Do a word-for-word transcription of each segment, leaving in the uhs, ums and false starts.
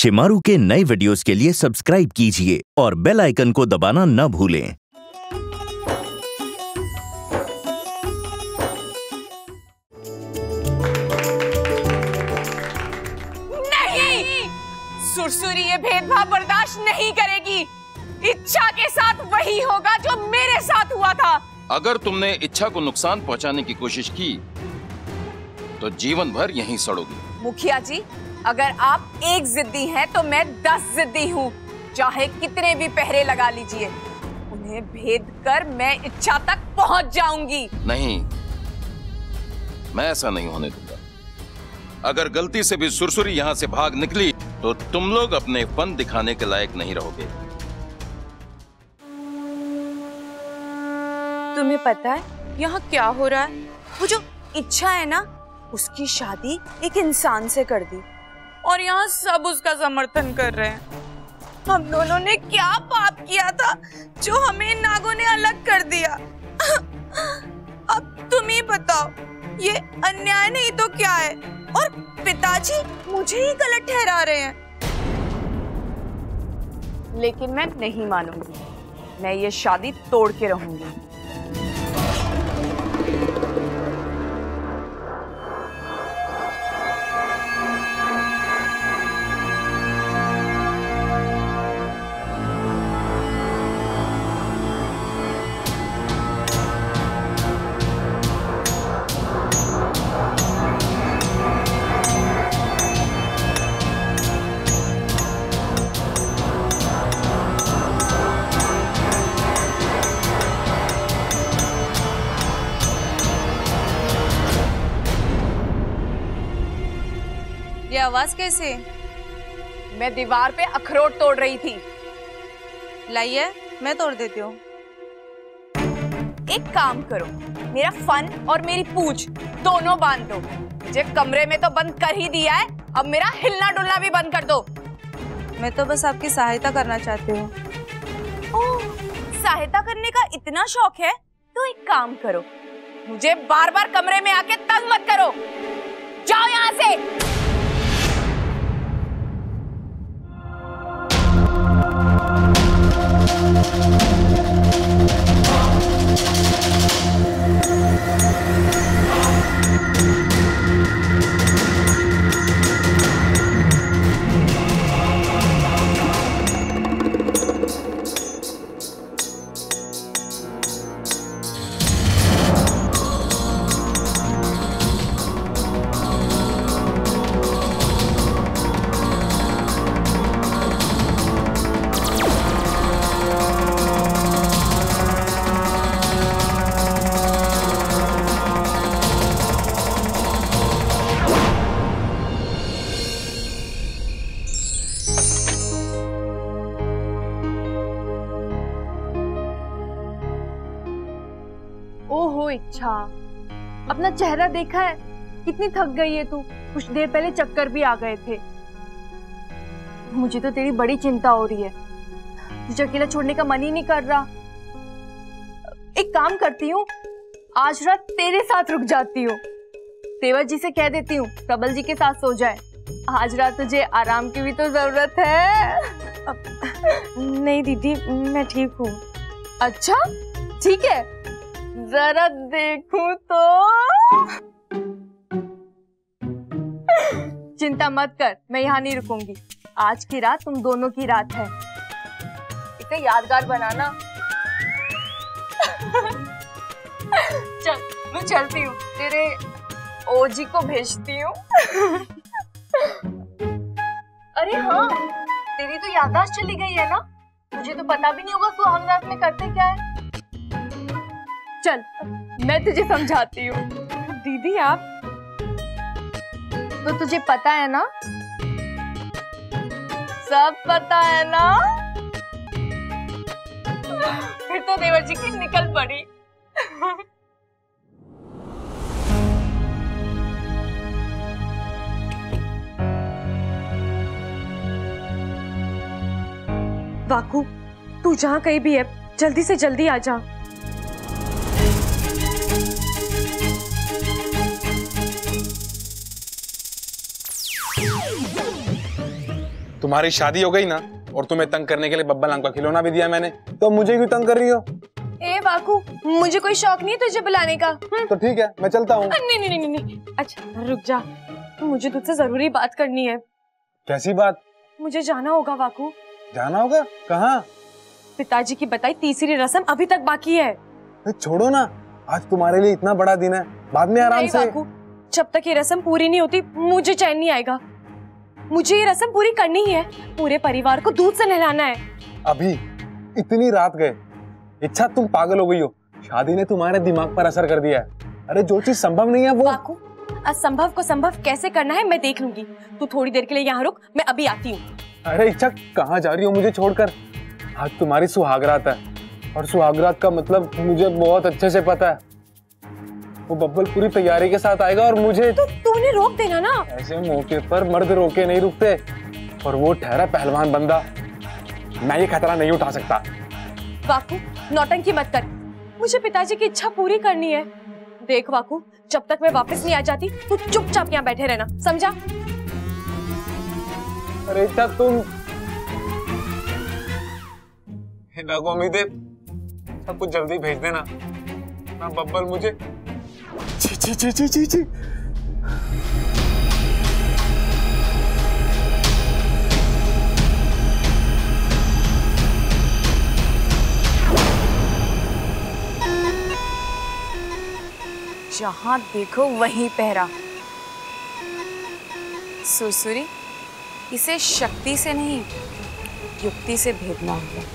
शिमारू के नए वीडियोस के लिए सब्सक्राइब कीजिए और बेल आइकन को दबाना न भूलें। नहीं, सुरसुरी ये भेदभाव बर्दाश्त नहीं करेगी। इच्छा के साथ वही होगा जो मेरे साथ हुआ था। अगर तुमने इच्छा को नुकसान पहुंचाने की कोशिश की तो जीवन भर यहीं सड़ोगी। मुखिया जी, अगर आप एक जिद्दी हैं तो मैं दस जिद्दी हूँ। चाहे कितने भी पहरे लगा लीजिए, उन्हें भेद कर मैं इच्छा तक पहुँच जाऊंगी। नहीं, मैं ऐसा नहीं होने दूंगा। अगर गलती से भी सुरसुरी यहाँ से भाग निकली तो तुम लोग अपने फन दिखाने के लायक नहीं रहोगे। तुम्हें पता है यहाँ क्या हो रहा है? वो जो इच्छा है ना, उसकी शादी एक इंसान से कर दी और यहाँ सब उसका समर्थन कर रहे हैं। हम दोनों ने क्या पाप किया था जो हमें नागों ने अलग कर दिया? अब तुम ही बताओ, ये अन्याय नहीं तो क्या है? और पिताजी मुझे ही गलत ठहरा रहे हैं। लेकिन मैं नहीं मानूंगी, मैं ये शादी तोड़ के रहूंगी। ये आवाज कैसे? मैं दीवार पे अखरोट तोड़ रही थी। लाइए, मैं तोड़ देती हूँ। एक काम करो, मेरा फन और मेरी पूछ दोनों बांध दो। मुझे कमरे में तो बंद कर ही दिया है, अब मेरा हिलना डुलना भी बंद कर दो। मैं तो बस आपकी सहायता करना चाहती हूँ। ओह, सहायता करने का इतना शौक है तो एक काम करो, मुझे बार बार कमरे में आके तंग मत करो। जाओ यहाँ से। ओहो इच्छा, अपना चेहरा देखा है? कितनी थक गई है तू। कुछ देर पहले चक्कर भी आ गए थे। मुझे तो तेरी बड़ी चिंता हो रही है। तुझे अकेला छोड़ने का मन ही नहीं कर रहा। एक काम करती हूँ, आज रात तेरे साथ रुक जाती हूँ। तेवर जी से कह देती हूँ बब्बल जी के साथ सो जाए। आज रात तुझे आराम की भी तो जरूरत है। नहीं दीदी, मैं ठीक हूँ। अच्छा ठीक है, जरा देखूं तो। चिंता मत कर, मैं यहाँ नहीं रुकूंगी। आज की रात तुम दोनों की रात है। इसे यादगार बनाना। चल, मैं चलती हूँ, तेरे ओजी को भेजती हूँ। अरे हाँ, तेरी तो याददाश्त चली गई है ना? मुझे तो पता भी नहीं होगा तू हम रात में करते क्या है। चल, मैं तुझे समझाती हूँ। दीदी आप तो, तुझे पता है ना? सब पता है ना? फिर तो देवर जी की निकल पड़ी। वाकू, तू जहाँ कहीं भी है, जल्दी से जल्दी आ जा। तुम्हारी शादी हो गई ना, और तुम्हें तंग करने के लिए बब्बल नाम का खिलौना भी दिया मैंने, तो मुझे क्यों तंग कर रही हो? ए वाकू, मुझे कोई शौक नहीं है तुझे बुलाने का। तो ठीक है, मैं चलता हूँ। नहीं नहीं नहीं नहीं। अच्छा रुक जा, मुझे तुझसे जरूरी बात करनी है। कैसी बात? मुझे जाना होगा वाकू। जाना होगा? कहाँ? पिताजी की बताई तीसरी रस्म अभी तक बाकी है। छोड़ो ना, आज तुम्हारे लिए इतना बड़ा दिन है, बाद में आराम से। वाकू, जब तक ये रस्म पूरी नहीं होती मुझे चैन नहीं आएगा। मुझे ये रस्म पूरी करनी ही है, पूरे परिवार को दूध से नहलाना है। अभी इतनी रात गए? इच्छा तुम पागल हो गई हो, शादी ने तुम्हारे दिमाग पर असर कर दिया है। अरे जो चीज संभव नहीं है वो। वाकू, असंभव को संभव कैसे करना है मैं देख लूंगी। तू थोड़ी देर के लिए यहाँ रुक, मैं अभी आती हूँ। अरे इच्छा, कहाँ जा रही हो मुझे छोड़कर? आज तुम्हारी सुहागरात है, और सुहागरात का मतलब मुझे बहुत अच्छे से पता है। वो बब्बल पूरी तैयारी के साथ आएगा और मुझे तो तूने रोक देना ना। ऐसे मौके पर मर्द रोके नहीं रुकते, और वो ठहरा पहलवान बंदा। मैं ये खतरा नहीं उठा सकता। वाकू, नौटंकी मत कर, मुझे पिताजी की इच्छा पूरी करनी है। देख वाकू, जब तक मैं वापस नहीं आ जाती तू चुपचाप यहाँ बैठे रहना, समझा? अरे इच्छा तुम नागो उम्मीद है, सब कुछ जल्दी भेज देना ना। बब्बल मुझे ची ची ची ची ची ची। जहां देखो वहीं पहरा। सुरसुरी, इसे शक्ति से नहीं युक्ति से भेदना होगा।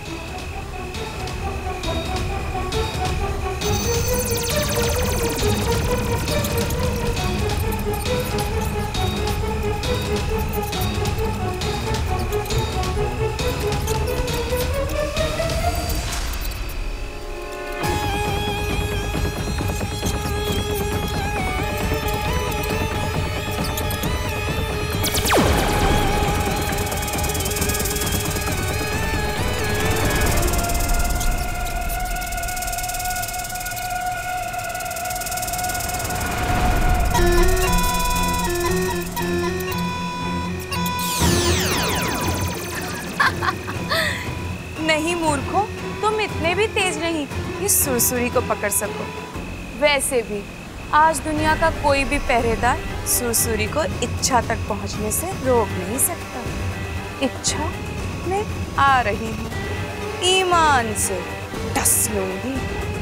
नहीं मूर्खों, तुम इतने भी तेज नहीं कि सुरसुरी को पकड़ सको। वैसे भी आज दुनिया का कोई भी पहरेदार सुरसुरी को इच्छा तक पहुंचने से रोक नहीं सकता। इच्छा मैं आ रही हूँ, ईमान से डस लूंगी।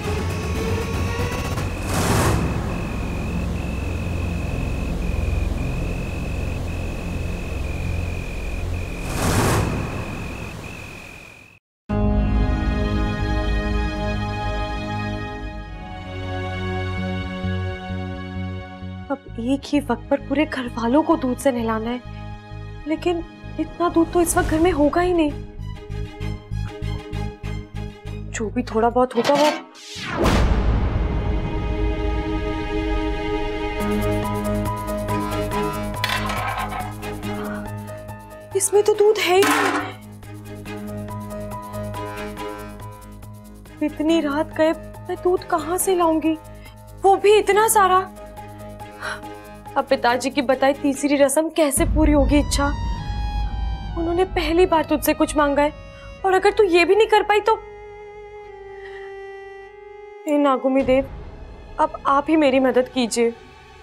अब एक ही वक्त पर पूरे घर वालों को दूध से नहलाना है, लेकिन इतना दूध तो इस वक्त घर में होगा ही नहीं। जो भी थोड़ा बहुत होगा वो इसमें तो दूध है ही नहीं। इतनी रात गए, मैं दूध कहाँ से लाऊंगी, वो भी इतना सारा। अब पिताजी की बताई तीसरी रस्म कैसे पूरी होगी इच्छा? उन्होंने पहली बार तुझसे कुछ मांगा है, और अगर तू ये भी नहीं कर पाई तो हे नागुमी देव, अब आप ही मेरी मदद कीजिए।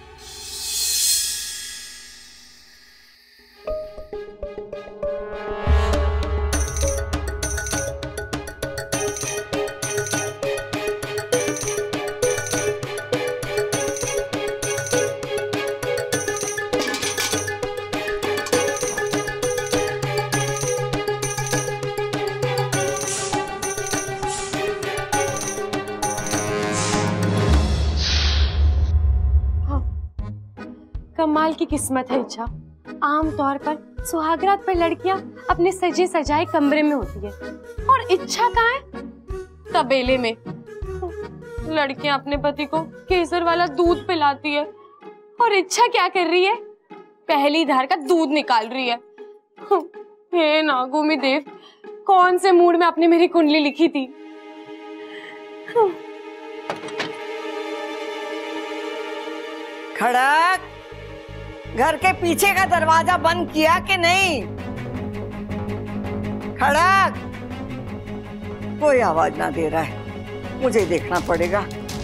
कमाल की किस्मत है इच्छा। आमतौर पर सुहागरात पर लड़कियां अपने सजे सजाए कमरे में होती है, और इच्छा कहाँ है? तबेले में। लड़कियां अपने पति को केसर वाला दूध पिलाती है, और इच्छा क्या कर रही है? पहली धार का दूध निकाल रही है। हे नागुमी देव, कौन से मूड में आपने मेरी कुंडली लिखी थी? खड़क, घर के पीछे का दरवाजा बंद किया कि नहीं? खड़क, कोई आवाज ना दे रहा है, मुझे देखना पड़ेगा।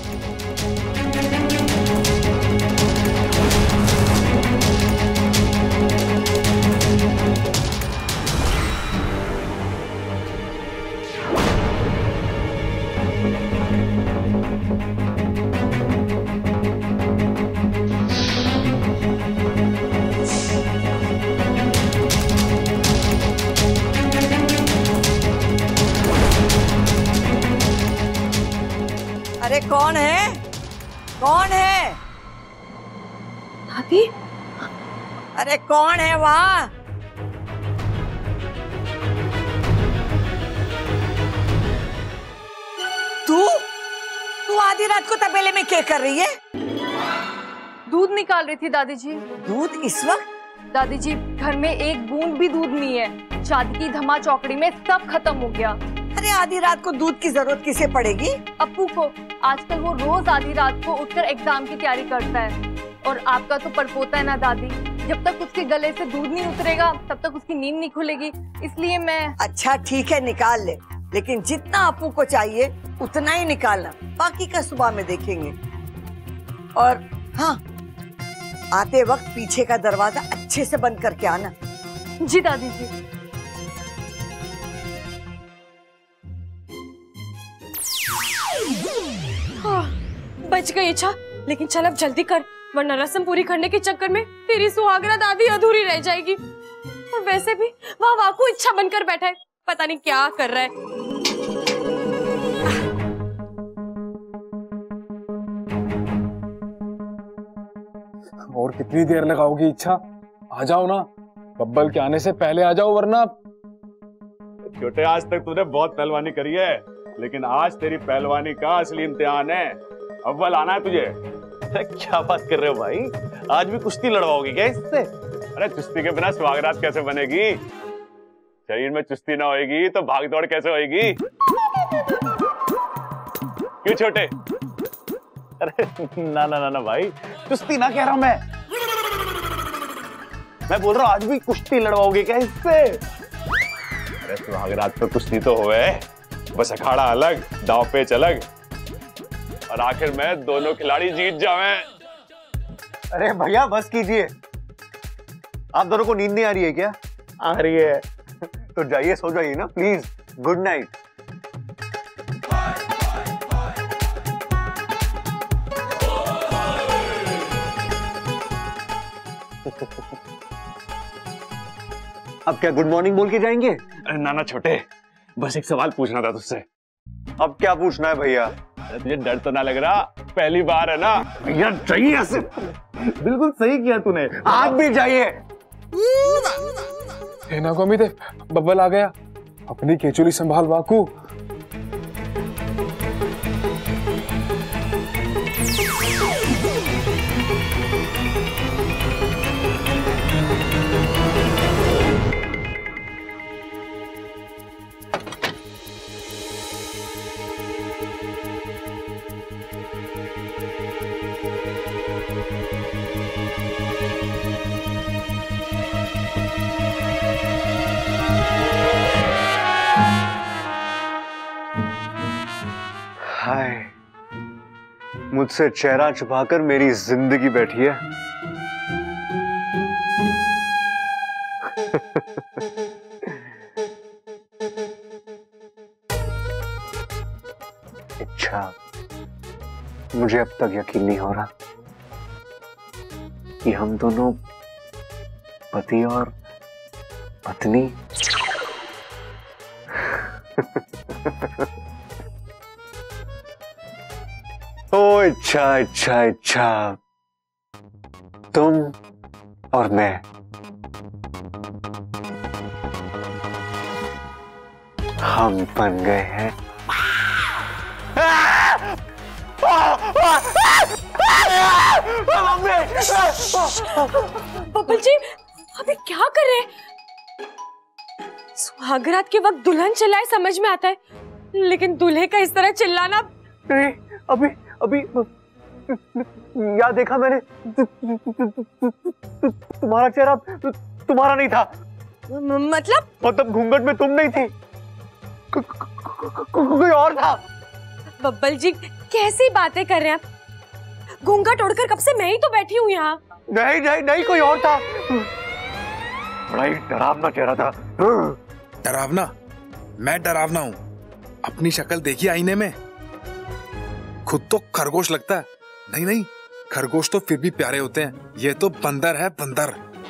अरे कौन है, कौन है? दादी, अरे कौन है वहाँ? तू तू आधी रात को तबेले में क्या कर रही है? दूध निकाल रही थी दादी जी। दूध इस वक्त? दादी जी, घर में एक बूंद भी दूध नहीं है। शादी की धमा चौकड़ी में सब खत्म हो गया। अरे आधी रात को दूध की जरूरत किसे पड़ेगी? अप्पू को। आजकल वो रोज आधी रात को उठकर एग्जाम की तैयारी करता है। और आपका तो परपोता है ना दादी, जब तक उसके गले से दूध नहीं उतरेगा तब तक उसकी नींद नहीं खुलेगी, इसलिए मैं। अच्छा ठीक है, निकाल ले, लेकिन जितना अप्पू को चाहिए उतना ही निकालना, बाकी का सुबह में देखेंगे। और हाँ, आते वक्त पीछे का दरवाजा अच्छे से बंद करके आना। जी दादी जी। बच गई इच्छा, लेकिन चल अब जल्दी कर, वरना रस्म पूरी करने के चक्कर में तेरी सुहागरा दादी अधूरी रह जाएगी। और वैसे भी वह वाकू इच्छा बनकर बैठा है, पता नहीं क्या कर रहा है। और कितनी देर लगाओगी इच्छा? आ जाओ ना, बब्बल के आने से पहले आ जाओ, वरना। छोटे, आज तक तूने बहुत पहलवानी करी है, लेकिन आज तेरी पहलवानी का असली इम्तिहान है। अव्वल आना है तुझे। अरे क्या बात कर रहे हो भाई, आज भी कुश्ती लड़वाओगे क्या इससे? अरे कुश्ती के बिना सुहागरात कैसे बनेगी? शरीर में चुस्ती ना होएगी तो भाग दौड़ कैसे होएगी? क्यों छोटे? अरे ना ना ना ना भाई, कुश्ती ना कह रहा हूं मैं मैं बोल रहा हूँ आज भी कुश्ती लड़वाओगे क्या इससे? अरे सुहागरात तो कुश्ती तो होए, बस अखाड़ा अलग, दांव पेच अलग, और आखिर में दोनों खिलाड़ी जीत जावें। अरे भैया बस कीजिए, आप दोनों को नींद नहीं आ रही है क्या? आ रही है तो जाइए, सो जाइए ना प्लीज। Good night. अब क्या गुड मॉर्निंग बोल के जाएंगे? अरे ना ना छोटे, बस एक सवाल पूछना था तुझसे। अब क्या पूछना है भैया? तुझे डर तो ना लग रहा? पहली बार है ना? भैया जाइए ऐसे। बिल्कुल सही किया तूने, आप भी जाइए। नागोमी दे, बब्बल आ गया। अपनी केचुली संभाल वाकू। हाय, मुझसे चेहरा छुपाकर मेरी जिंदगी बैठी है। इच्छा, मुझे अब तक यकीन नहीं हो रहा कि हम दोनों पति और पत्नी। ओ इच्छा इच्छा इच्छा, तुम और मैं हम बन गए हैं। बब्बल जी, अभी क्या कर रहे हैं? सुहागरात के वक्त दुल्हन चिल्लाए समझ में आता है, लेकिन दूल्हे का इस तरह चिल्लाना। नहीं, अभी अभी या देखा मैंने, तुम्हारा चेहरा तुम्हारा नहीं था। मतलब मतलब घूंघट में तुम नहीं थी, को, को, को, को, कोई और था। बब्बल जी कैसी बातें कर रहे हैं आप? घूंघट ओढ़कर कब से मैं ही तो बैठी हूँ यहाँ। नहीं नहीं नहीं, कोई और था। बड़ा ही डरावना चेहरा था। डरावना? मैं डरावना हूँ? अपनी शक्ल देखी आईने में, खुद तो खरगोश लगता है। नहीं नहीं, खरगोश तो फिर भी प्यारे होते हैं, ये तो बंदर है, बंदर।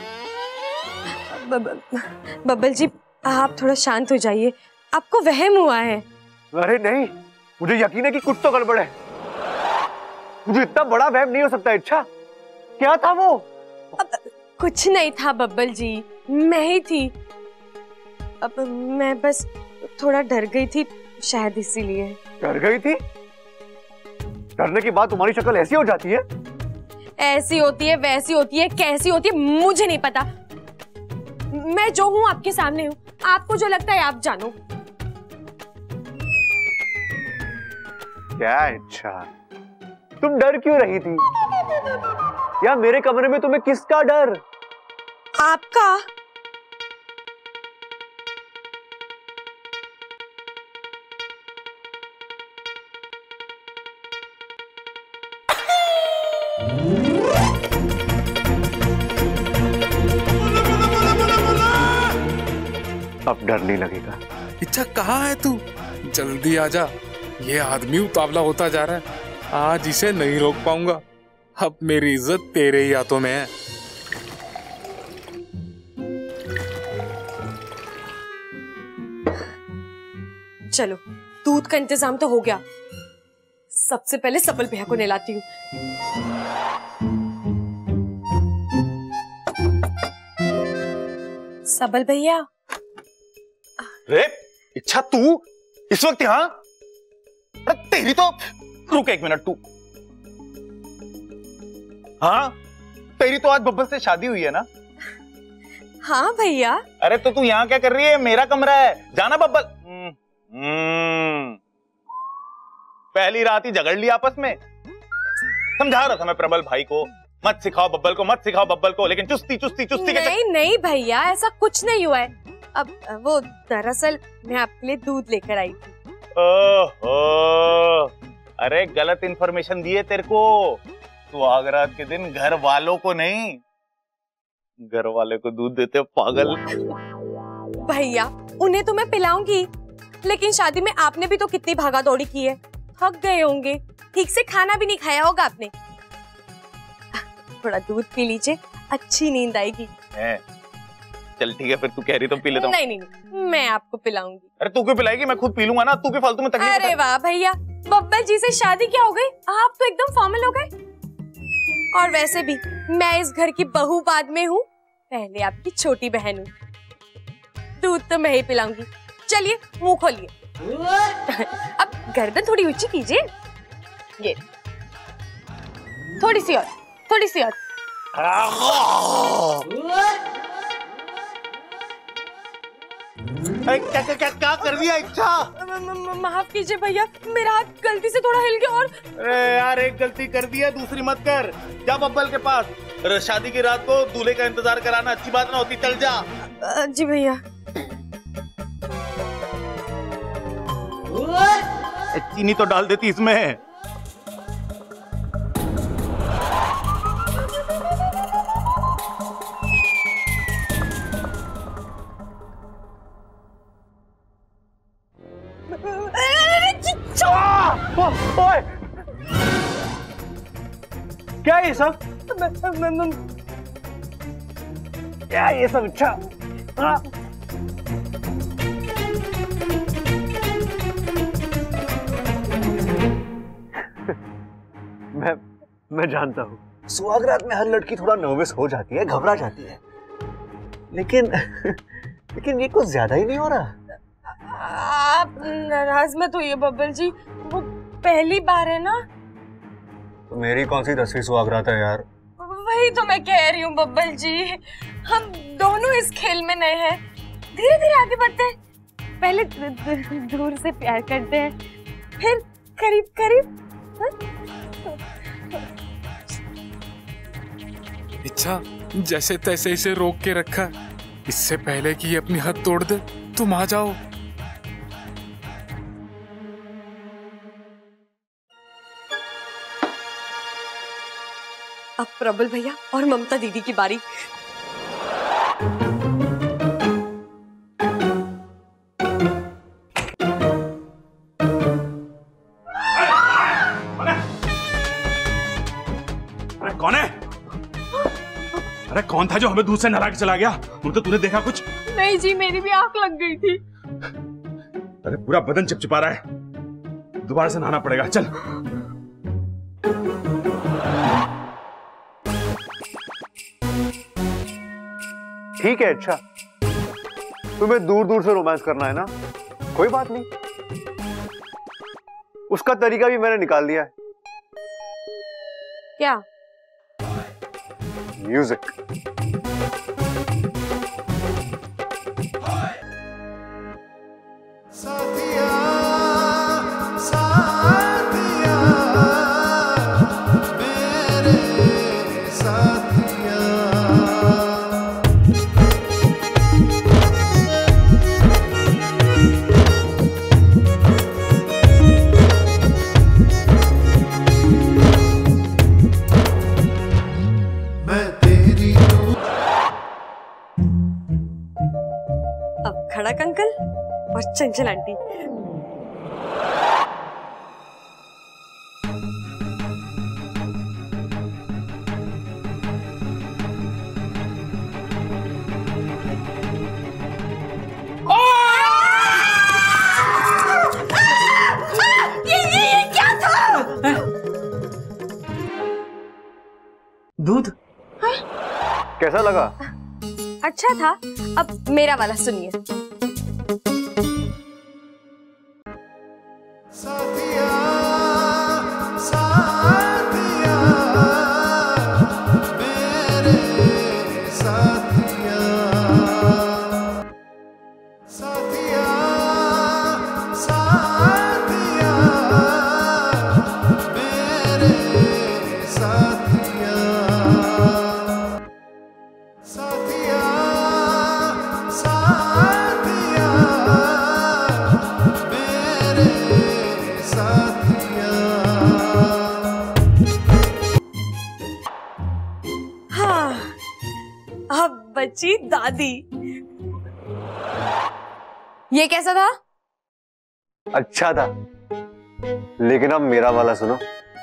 बब्बल जी आप थोड़ा शांत हो जाइए, आपको वहम हुआ है। अरे नहीं, मुझे यकीन है कि कुछ तो गड़बड़ है। मुझे इतना बड़ा वहम नहीं हो सकता। इच्छा, क्या था वो? अब कुछ नहीं था बब्बल जी, मैं ही थी। अब मैं बस थोड़ा डर गई थी, शायद इसीलिए। डर गई थी? डरने के बाद तुम्हारी शक्ल ऐसी हो जाती है? ऐसी होती है, वैसी होती है, कैसी होती है मुझे नहीं पता। मैं जो हूँ आपके सामने हूँ, आपको जो लगता है आप जानो। क्या इच्छा, तुम डर क्यों रही थी? या मेरे कमरे में तुम्हें किसका डर? आपका। अब डर नहीं लगेगा। इच्छा कहाँ है तू? जल्दी आजा, ये आदमी उतावला होता जा रहा है, आज इसे नहीं रोक पाऊंगा। अब मेरी इज्जत तेरे ही हाथों में है। चलो दूध का इंतजाम तो हो गया, सबसे पहले सबल भैया को नहलाती हूँ। सबल भैया। रे इच्छा, तू इस वक्त यहाँ? अरे तेरी तो, रुक एक मिनट, तू हाँ, तेरी तो आज बब्बल से शादी हुई है ना? हाँ भैया। अरे तो तू यहाँ क्या कर रही है? मेरा कमरा है, जाना बब्बल। हम्म, पहली रात ही झगड़ ली आपस में। समझा रहा था मैं प्रबल भाई को, मत सिखाओ बब्बल को, मत सिखाओ बब्बल को, लेकिन चुस्ती चुस्ती चुस्ती के नहीं नहीं भैया, ऐसा कुछ नहीं हुआ है। अब वो दरअसल मैं आपके लिए दूध लेकर आई थी। ओहो, अरे गलत इंफॉर्मेशन दिए तेरे को। सुहागरात के दिन घर वालों को नहीं, घर वाले को दूध देते पागल। भैया उन्हें तो मैं पिलाऊंगी, लेकिन शादी में आपने भी तो कितनी भागा दौड़ी की है, थक गए होंगे, ठीक से खाना भी नहीं खाया होगा आपने। थोड़ा दूध पी लीजिए, अच्छी नींद आएगी। है? चल ठीक है, फिर तू कह रही तो पी लेता हूँ। नहीं नहीं नहीं, मैं आपको पिलाऊंगी। अरे तू क्यों पिलाएगी? मैं खुद पी लूंगा ना, तू क्यों फालतू में तकलीफ? अरे वाह भैया, बब्बल जी से शादी क्या हो गई, आप तो एकदम फॉर्मल हो गए। और वैसे भी मैं इस घर की बहू बाद में हूँ, पहले आपकी छोटी बहन हूँ। दूध तो मैं ही पिलाऊंगी। चलिए मुंह खोलिए। अब गर्दन थोड़ी ऊंची कीजिए, ये थोड़ी सी और, थोड़ी सी और। क्या क्या क्या क्या कर दिया इच्छा? माफ कीजिए भैया, मेरा हाथ गलती से थोड़ा हिल गया। और अरे यार, एक गलती कर दी है, दूसरी मत कर। जा बब्बल के पास, शादी की रात को दूल्हे का इंतजार कराना अच्छी बात ना होती। चल जा। जी भैया। चीनी तो डाल देती इसमें। ओए, क्या ये सब? क्या ये सब? इच्छा, मैं मैं जानता हूँ सुहागरात में हर लड़की थोड़ा नर्वस हो जाती है, घबरा जाती है, लेकिन लेकिन ये कुछ ज्यादा ही नहीं हो रहा। आप नाराज मत होइए बब्बल जी, वो पहली बार है ना। तो मेरी कौन सी दसवीं सुहागरात है यार? वही तो मैं कह रही हूँ बब्बल जी, हम दोनों इस खेल में नए हैं, धीरे धीरे आगे बढ़ते हैं। पहले दूर से प्यार करते हैं, फिर करीब करीब। इच्छा, जैसे तैसे इसे रोक के रखा, इससे पहले कि ये अपनी हद तोड़ दे तुम आ जाओ। अब प्रबल भैया और ममता दीदी की बारी। अरे कौन है? अरे कौन था जो हमें दूध से नहला के चला गया? तो तूने देखा कुछ? नहीं जी, मेरी भी आंख लग गई थी। अरे पूरा बदन चिपचिपा रहा है, दोबारा से नहाना पड़ेगा। चल। ठीक है, अच्छा तुम्हें दूर दूर से रोमांस करना है ना, कोई बात नहीं, उसका तरीका भी मैंने निकाल दिया है। क्या? म्यूजिक। साथिया साथिया मेरे साथिया। मैं तेरी अब खड़क अंकल और चंचल आंटी। ये ये ये क्या था? दूध कैसा लगा? अच्छा था। अब मेरा वाला सुनिए। साथिया साथिया मेरे साथिया। साथिया साथिया मेरे साथिया। साथिया साथिया मेरे साथिया। हाँ, अब बची दादी। ये कैसा था? अच्छा था, लेकिन अब मेरा वाला सुनो।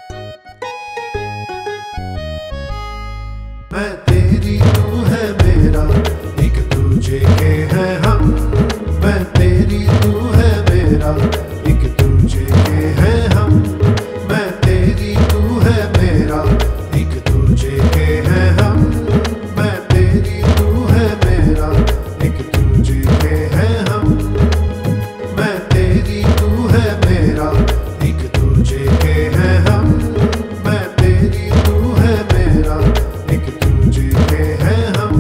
मैं तेरी तू है मेरा, एक दूजे के है हम। मैं तेरी तू है मेरा, एक दूजे के है हम। मैं तेरी तू है मेरा, एक दूजे के है हम। मैं तेरी तू है मेरा, एक दूजे के है हम। मैं तेरी तू है मेरा, एक दूजे के है हम। मैं तेरी तू है मेरा, एक दूजे के है हम।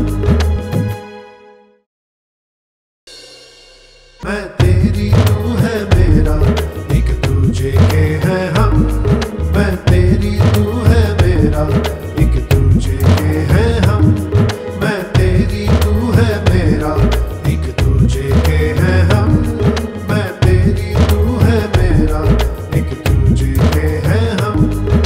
मैं तेरी तू है मेरा, एक दूजे के है हम। मैं तेरी तू है मेरा, एक दूजे के है हम। मैं तेरी तू है मेरा, एक दूजे के है हम। मैं तेरी तू है मेरा, एक दूजे के है हम।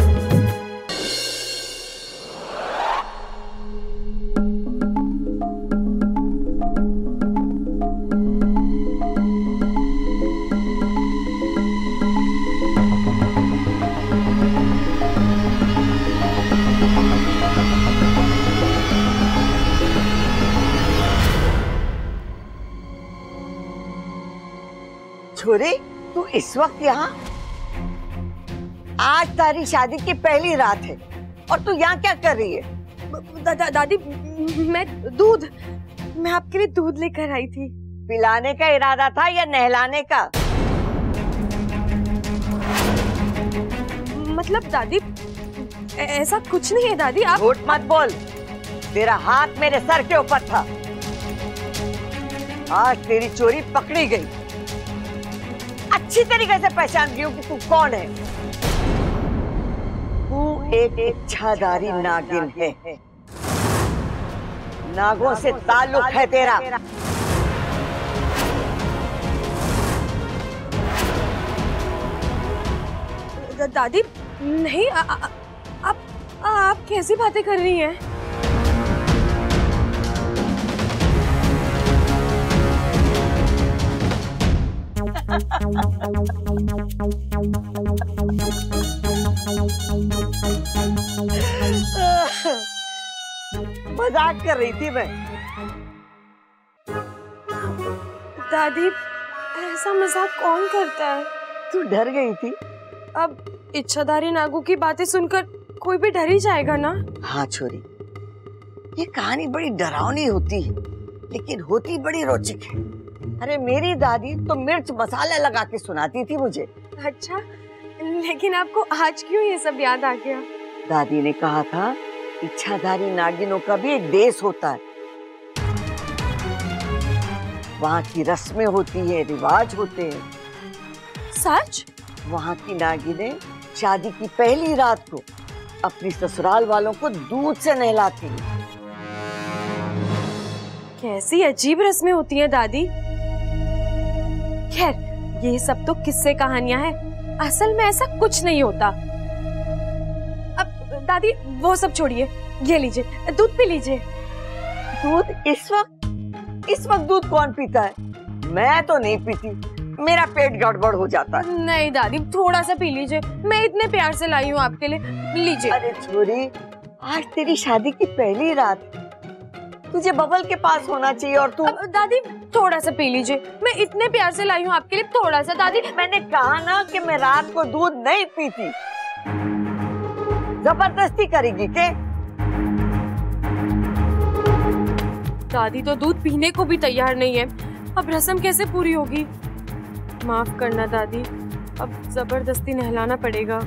छोरे, तू इस वक्त यहाँ? आज तारी शादी की पहली रात है और तू यहाँ क्या कर रही है? दा, दा, दादी, मैं दूध मैं आपके लिए दूध लेकर आई थी। पिलाने का इरादा था या नहलाने का? मतलब दादी, ऐसा कुछ नहीं है दादी। आप झूठ मत बोल, तेरा हाथ मेरे सर के ऊपर था। आज तेरी चोरी पकड़ी गई। अच्छी तरीके से पहचान गई हूँ कि तू कौन है। तू एक इच्छाधारी नागिन है। नागों से ताल्लुक है तेरा। दादी नहीं, आ, आ, आप आप कैसी बातें कर रही हैं? मजाक कर रही थी मैं। दादी ऐसा मजाक कौन करता है? तू डर गई थी। अब इच्छाधारी नागों की बातें सुनकर कोई भी डर ही जाएगा ना। हाँ छोरी, ये कहानी बड़ी डरावनी होती है लेकिन होती बड़ी रोचक है। अरे मेरी दादी तो मिर्च मसाला लगा के सुनाती थी मुझे। अच्छा, लेकिन आपको आज क्यों ये सब याद आ गया? दादी ने कहा था इच्छाधारी नागिनों का भी एक देश होता है, वहाँ की रस्में होती है, रिवाज होते हैं। सच? वहाँ की नागिनें शादी की पहली रात को अपनी ससुराल वालों को दूध से नहलाती हैं। कैसी अजीब रस्में होती हैं दादी। खैर, ये सब तो किस्से कहानियां हैं, असल में ऐसा कुछ नहीं होता। अब दादी वो सब छोड़िए, ये लीजिए दूध पी लीजिए। दूध इस वक्त? इस वक्त दूध कौन पीता है? मैं तो नहीं पीती, मेरा पेट गड़बड़ हो जाता है। नहीं दादी, थोड़ा सा पी लीजिए, मैं इतने प्यार से लाई हूँ आपके लिए, लीजिए। अरे छोरी, आज तेरी शादी की पहली रात, तुझे बबल के पास होना चाहिए और तू। दादी थोड़ा सा पी लीजिए, मैं इतने प्यार से लाई हूँ आपके लिए, थोड़ा सा। दादी मैंने कहा ना कि मैं रात को दूध नहीं पीती। जबरदस्ती करेगी के? दादी तो दूध पीने को भी तैयार नहीं है, अब रस्म कैसे पूरी होगी? माफ करना दादी, अब जबरदस्ती नहलाना पड़ेगा।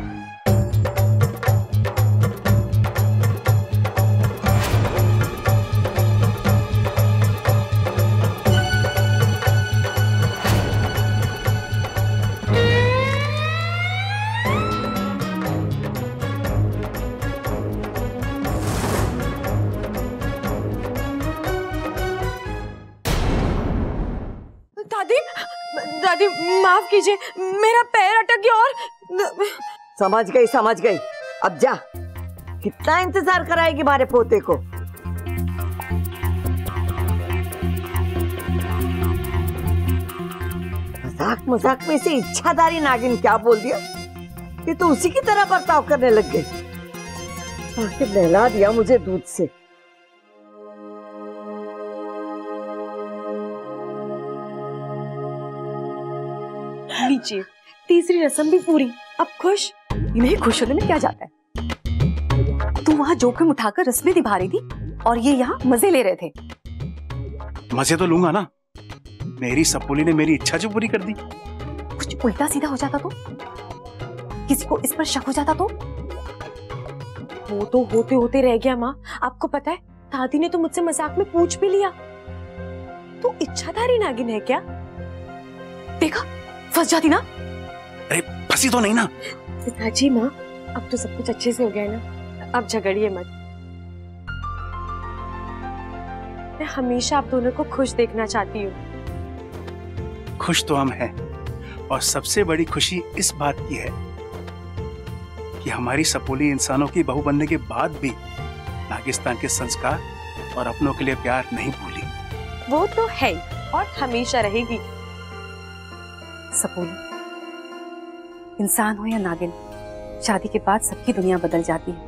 दादी, दादी माफ कीजिए, मेरा पैर अटक गया और। समझ गई समझ गई, अब जा। कितना इंतजार कराएगी हमारे पोते को? मजाक मजाक में से इच्छाधारी नागिन क्या बोल दिया? ये तो उसी की तरह बर्ताव करने लग गई। आखिर नहला दिया मुझे दूध से। लीजिए, तीसरी रस्म भी पूरी, अब खुश? इन्हें खुश होने में क्या जाता है? तू वहाँ जोखिम उठाकर रस्में निभा रही थी और ये यहाँ मजे ले रहे थे। मजे तो लूंगा ना, मेरी सपोली ने मेरी इच्छा जो पूरी कर दी। कुछ उल्टा सीधा हो जाता तो? किसी को इस पर शक हो जाता तो? वो तो होते होते रह गया माँ। आपको पता है, दादी ने तो मुझसे मजाक में पूछ भी लिया, तो इच्छाधारी नागिन है क्या? देखा, फंस जाती ना। अरे फंसी तो नहीं ना? पिताजी माँ, अब तो सब कुछ अच्छे से हो गया है ना, अब झगड़िए मत। मैं हमेशा आप दोनों को खुश देखना चाहती हूँ। खुश तो हम हैं, और सबसे बड़ी खुशी इस बात की है कि हमारी सपोली इंसानों की बहू बनने के बाद भी नागिस्तान के संस्कार और अपनों के लिए प्यार नहीं भूली। वो तो है और हमेशा रहेगी। सपोली, इंसान हो या नागिन, शादी के बाद सबकी दुनिया बदल जाती है।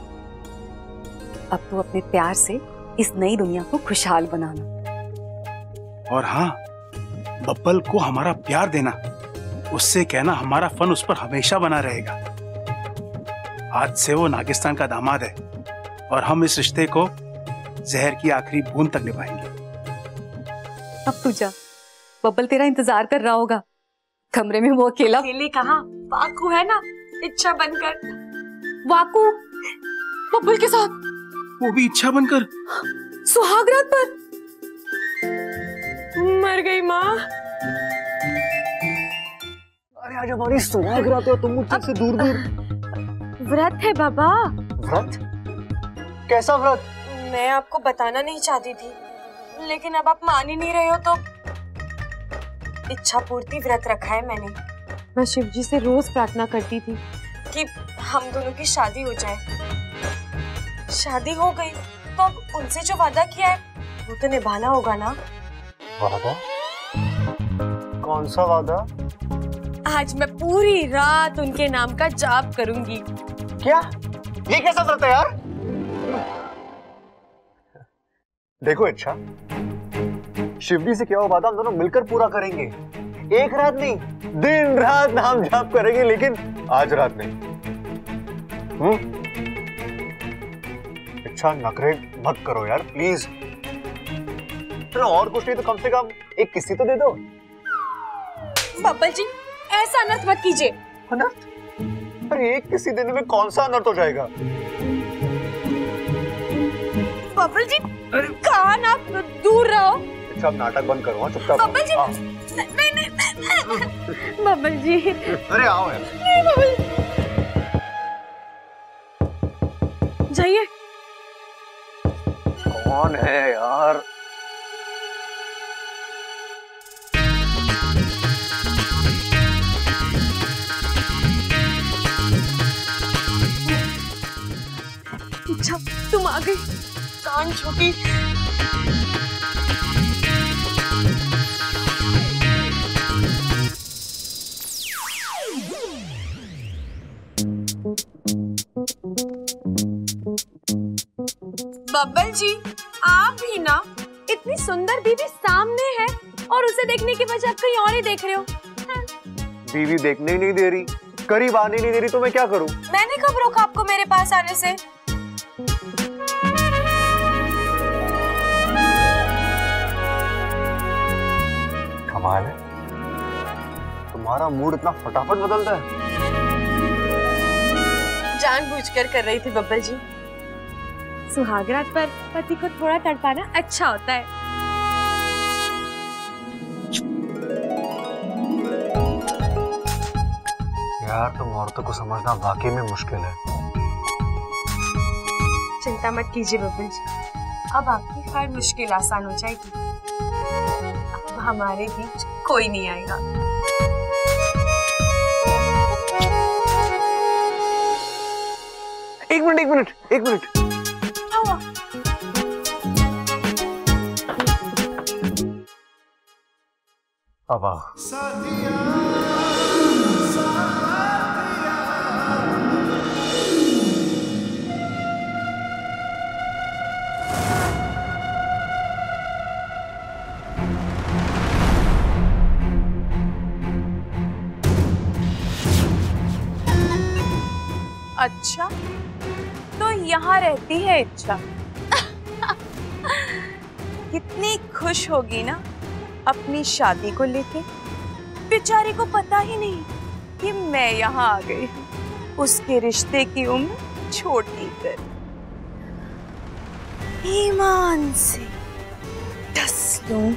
अब तो अपने प्यार से इस नई दुनिया को खुशहाल बनाना। और हाँ, बब्बल को हमारा प्यार देना, उससे कहना हमारा फन उस पर हमेशा बना रहेगा। आज से वो नागिस्तान का दामाद है और हम इस रिश्ते को जहर की आखिरी बूंद तक निभाएंगे। अब तू जा, बब्बल तेरा इंतजार कर रहा होगा कमरे में। वो अकेला अकेले कहाँ, वाकू है ना, इच्छा बनकर। वाकू बब्बल के साथ, वो भी इच्छा बनकर सुहागरात पर। मर गई माँ। अरे आज हमारी सुहागरात हो, तुम मुझसे से दूर दूर। व्रत है बाबा। व्रत? कैसा व्रत? मैं आपको बताना नहीं चाहती थी, लेकिन अब आप मान ही नहीं रहे हो तो इच्छा पूर्ति व्रत रखा है मैंने। मैं शिव जी से रोज प्रार्थना करती थी कि हम दोनों की शादी हो जाए। शादी हो गई तो अब उनसे जो वादा किया है वो तो निभाना होगा ना। वादा? कौन सा वादा? आज मैं पूरी रात उनके नाम का जाप करूंगी। क्या? ये कैसा व्रत है यार? देखो इच्छा, शिवजी से क्या हुआ वादा हम दोनों मिलकर पूरा करेंगे। एक रात नहीं, दिन रात नाम जाप करेंगे, लेकिन आज रात नहीं। हम्म? इच्छा नखरे मत करो यार प्लीज। चलो और कुछ नहीं तो कम से कम एक किस्सी तो दे दो। बब्बल जी ऐसा अनर्थ मत कीजिए। अनर्थ? अरे एक किसी दिन में कौन सा अनर्थ हो जाएगा? बब्बल जी कहा ना दूर रहो। अच्छा नाटक बंद करो, चुपचाप। बब्बल जी नहीं नहीं नहीं बब्बल जी। अरे आओ यार। नहीं बब्बल जाइए। कौन है यार? अच्छा तुम आ गई, कान छूटी। बब्बल जी आप भी ना, इतनी सुंदर बीवी सामने है और उसे देखने के बजाय आप कहीं और ही देख रहे हो। बीवी देखने ही नहीं दे रही, करीब आने नहीं दे रही, तो मैं क्या करूं? मैंने कब रोका आपको मेरे पास आने से? कमाल है, तुम्हारा मूड इतना फटाफट बदलता है। जानबूझकर कर रही थी बब्बल जी। सुहागरात पर पति को थोड़ा तड़पाना अच्छा होता है। यार तुम औरतों को समझना वाकई में मुश्किल है। चिंता मत कीजिए बब्बल जी, अब आपकी हर मुश्किल आसान हो जाएगी। अब हमारे बीच कोई नहीं आएगा। एक मिनट एक मिनट एक मिनट क्या हुआ? अब आओ। अच्छा तो यहाँ रहती है इच्छा। कितनी खुश होगी ना अपनी शादी को लेके। बेचारी को पता ही नहीं कि मैं यहाँ आ गई हूँ। उसके रिश्ते की उम्र छोटी कर ईमान से डस लूं।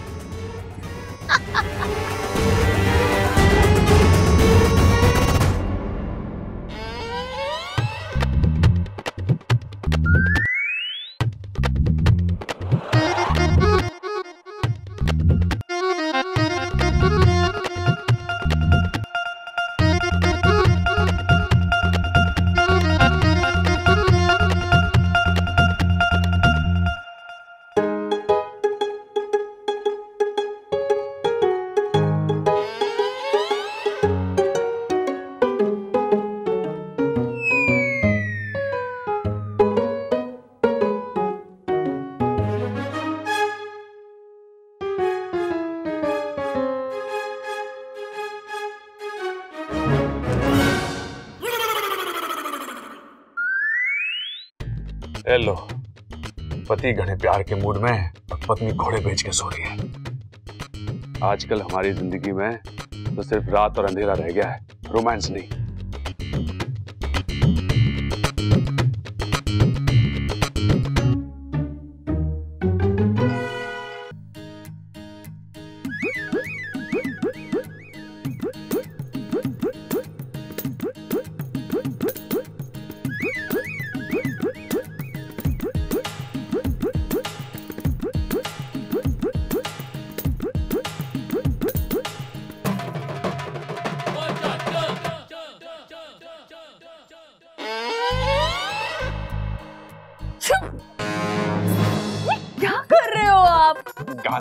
लो, पति घड़े प्यार के मूड में और पत्नी घोड़े बेच के सो रही है। आजकल हमारी जिंदगी में तो सिर्फ रात और अंधेरा रह गया है, रोमांस नहीं।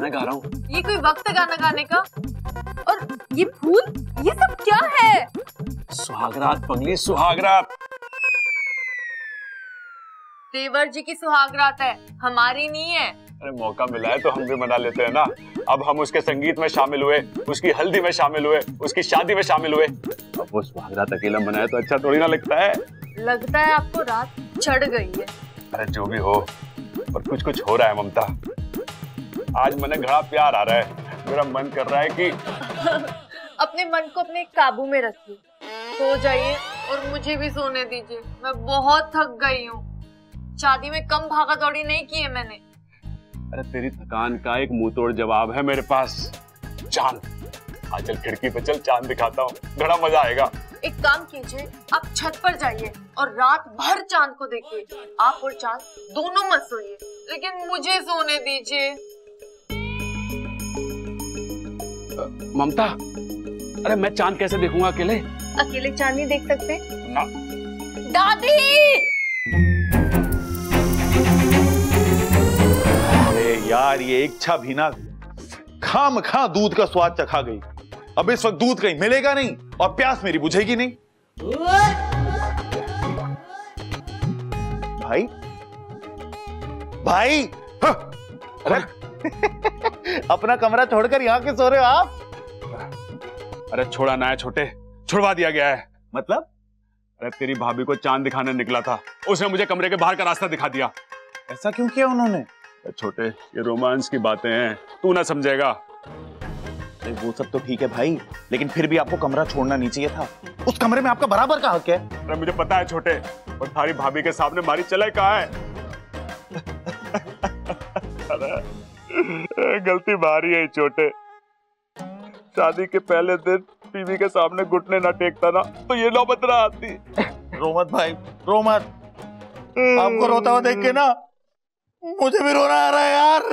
गाना गा रहा हूँ। ये कोई वक्त है गाना गाने का? और ये फूल, ये सब क्या है? सुहागरात पगली, सुहागरात। देवर जी की सुहागरात है, हमारी नहीं है। अरे मौका मिला है तो हम भी मना लेते हैं ना। अब हम उसके संगीत में शामिल हुए, उसकी हल्दी में शामिल हुए, उसकी शादी में शामिल हुए। अब वो सुहागरात अकेला मनाए तो अच्छा थोड़ी ना लगता है। लगता है आपको रात चढ़ गई है। अरे जो भी हो, पर कुछ कुछ हो रहा है ममता। आज मन घड़ा प्यार आ रहा है, मेरा मन कर रहा है कि अपने मन को अपने काबू में रखिए, सो जाइए और मुझे भी सोने दीजिए। मैं बहुत थक गई हूँ, शादी में कम भागा दौड़ी नहीं की है मैंने। अरे तेरी थकान का एक मुंह तोड़ जवाब है मेरे पास, चांद। आज चल खिड़की पे चल, चांद दिखाता हूँ, बड़ा मजा आएगा। एक काम कीजिए, आप छत पर जाइए और रात भर चांद को देखिए। आप और चांद दोनों मत सोइए, लेकिन मुझे सोने दीजिए। ममता, अरे मैं चांद कैसे देखूंगा अकेले? अकेले चांद नहीं देख सकते ना। दादी! अरे यार, ये इच्छा भी ना खाम खा दूध का स्वाद चखा गई। अब इस वक्त दूध कहीं मिलेगा नहीं और प्यास मेरी बुझेगी नहीं। भाई भाई हाँ। अरे अपना कमरा छोड़कर यहाँ के सो रहे हो आप? अरे छोड़ा ना है छोटे, छुड़वा दिया गया है। मतलब? अरे तेरी भाभी को चांद दिखाने निकला था, उसने मुझे कमरे के बाहर का रास्ता दिखा दिया। ऐसा क्यों किया उन्होंने? छोटे, ये रोमांस की बातें हैं, तू ना समझेगा। अरे वो सब तो ठीक है भाई, लेकिन फिर भी आपको कमरा छोड़ना नहीं चाहिए था। उस कमरे में आपका बराबर का हक है। अरे मुझे पता है छोटे, और थारी भाभी के सामने मारी चले कहाँ है। अरे गलती भारी है छोटे। शादी के पहले दिन बीवी के सामने घुटने ना टेकता ना तो ये नौबत ना आती। रो मत भाई, रो मत। आपको रोता हुआ देख के ना मुझे भी रोना आ रहा है यार।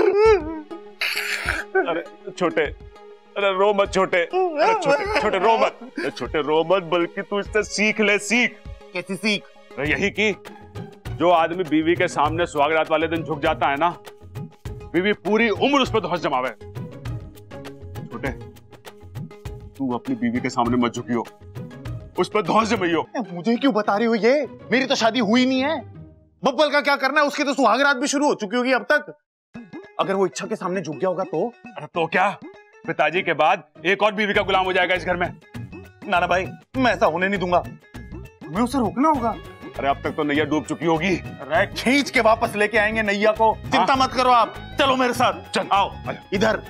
अरे छोटे, अरे रो मत छोटे, अरे छोटे छोटे रो मत, अरे छोटे रो मत, बल्कि तू इससे सीख ले। सीख? कैसी सीख? अरे यही कि जो आदमी बीवी के सामने सुहागरात वाले दिन झुक जाता है ना, बीवी पूरी उम्र उस पर धौंस जमावे। छोटे, तू अपनी बीवी के सामने मत झुकियो, उस पर धौंस जमाइयो। मुझे क्यों बता रही हो ये? मेरी तो शादी हुई नहीं है। बब्बल का क्या करना है? उसकी तो सुहागरात भी शुरू हो चुकी होगी अब तक। अगर वो इच्छा के सामने झुक गया होगा तो? अरे तो क्या, पिताजी के बाद एक और बीवी का गुलाम हो जाएगा इस घर में। नाना भाई, मैं ऐसा होने नहीं दूंगा। हमें उसे रोकना होगा। अरे अब तक तो नैया डूब चुकी होगी। अरे खींच के वापस लेके आएंगे नैया को, चिंता मत करो आप। चलो मेरे साथ, चल आओ इधर।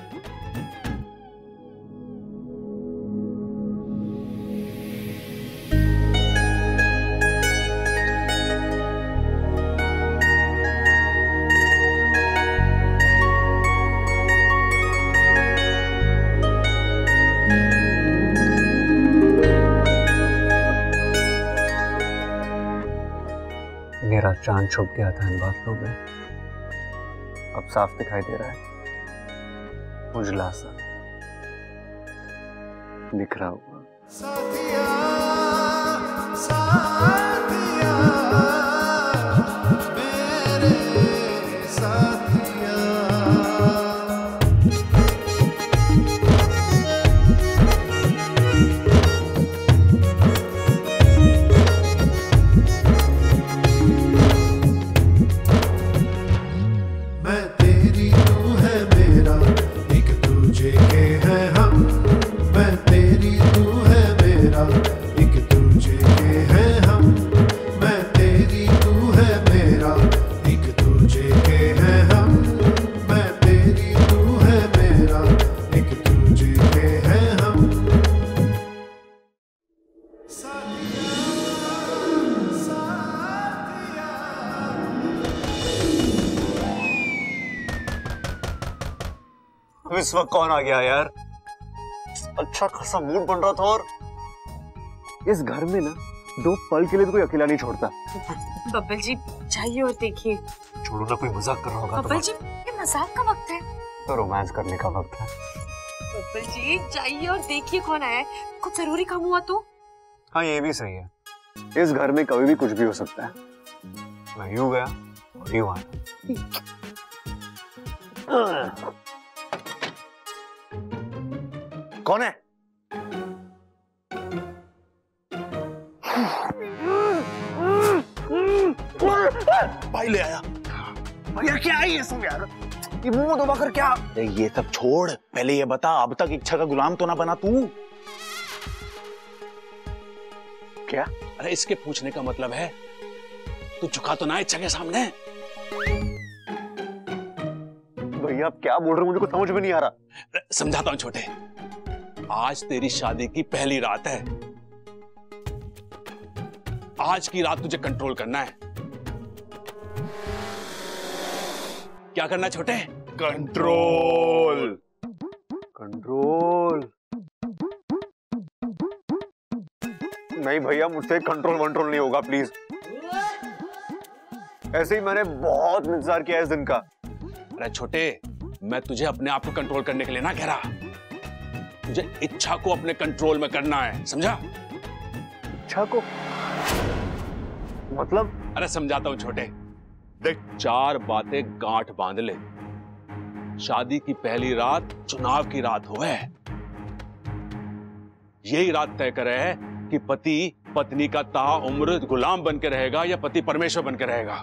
मेरा चांद छुप गया था इन बादलों में, अब साफ दिखाई दे रहा है, उजला सा, बिखरा हुआ। साथिया, साथिया, मेरे साथिया। मैं तेरी तू है मेरा, एक दूजे के हैं हम। मैं तेरी तू है मेरा, एक दूजे के हैं हम। मैं तेरी तू है मेरा, एक दूजे के हैं हम। मैं तेरी तू है मेरा, एक दूजे के हैं हम। इस वक्त कौन आ गया यार? अच्छा खासा मूड बन रहा था, और इस घर में ना दो पल के लिए भी कोई अकेला नहीं छोड़ता। बब्बल जी जाइए और देखिए। छोड़ो ना, कोई मजाक कर रहा होगा। बब्बल जी, ये मजाक का वक्त है, तो रोमांस करने का वक्त है। बब्बल जी जाइए और देखिए कौन आया है। कुछ जरूरी काम हुआ तो? हाँ ये भी सही है, इस घर में कभी भी कुछ भी हो सकता है। मैं यूं गया और यूं आया। कौन है? भाई ले आया। भैया क्या है ये सब यार? ये मुंह दबाकर क्या? ये सब छोड़, पहले ये बता, अब तक इच्छा का गुलाम तो ना बना तू? क्या? अरे इसके पूछने का मतलब है तू झुका तो ना इच्छा के सामने? भैया आप क्या बोल रहे हो, मुझे कुछ समझ में नहीं आ रहा। समझाता हूं छोटे। आज तेरी शादी की पहली रात है। आज की रात तुझे कंट्रोल करना है। क्या करना है छोटे? कंट्रोल। कंट्रोल नहीं भैया, मुझसे कंट्रोल वंट्रोल नहीं होगा प्लीज। ऐसे ही मैंने बहुत इंतजार किया इस दिन का। अरे छोटे, मैं तुझे अपने आप को कंट्रोल करने के लिए ना कह रहा, तुझे इच्छा को अपने कंट्रोल में करना है, समझा? इच्छा को मतलब? अरे समझाता हूं छोटे। देख, चार बातें गांठ बांध ले। शादी की पहली रात चुनाव की रात हो है। यही रात तय करे है कि पति पत्नी का ताउम्र गुलाम बन के रहेगा या पति परमेश्वर बन के रहेगा।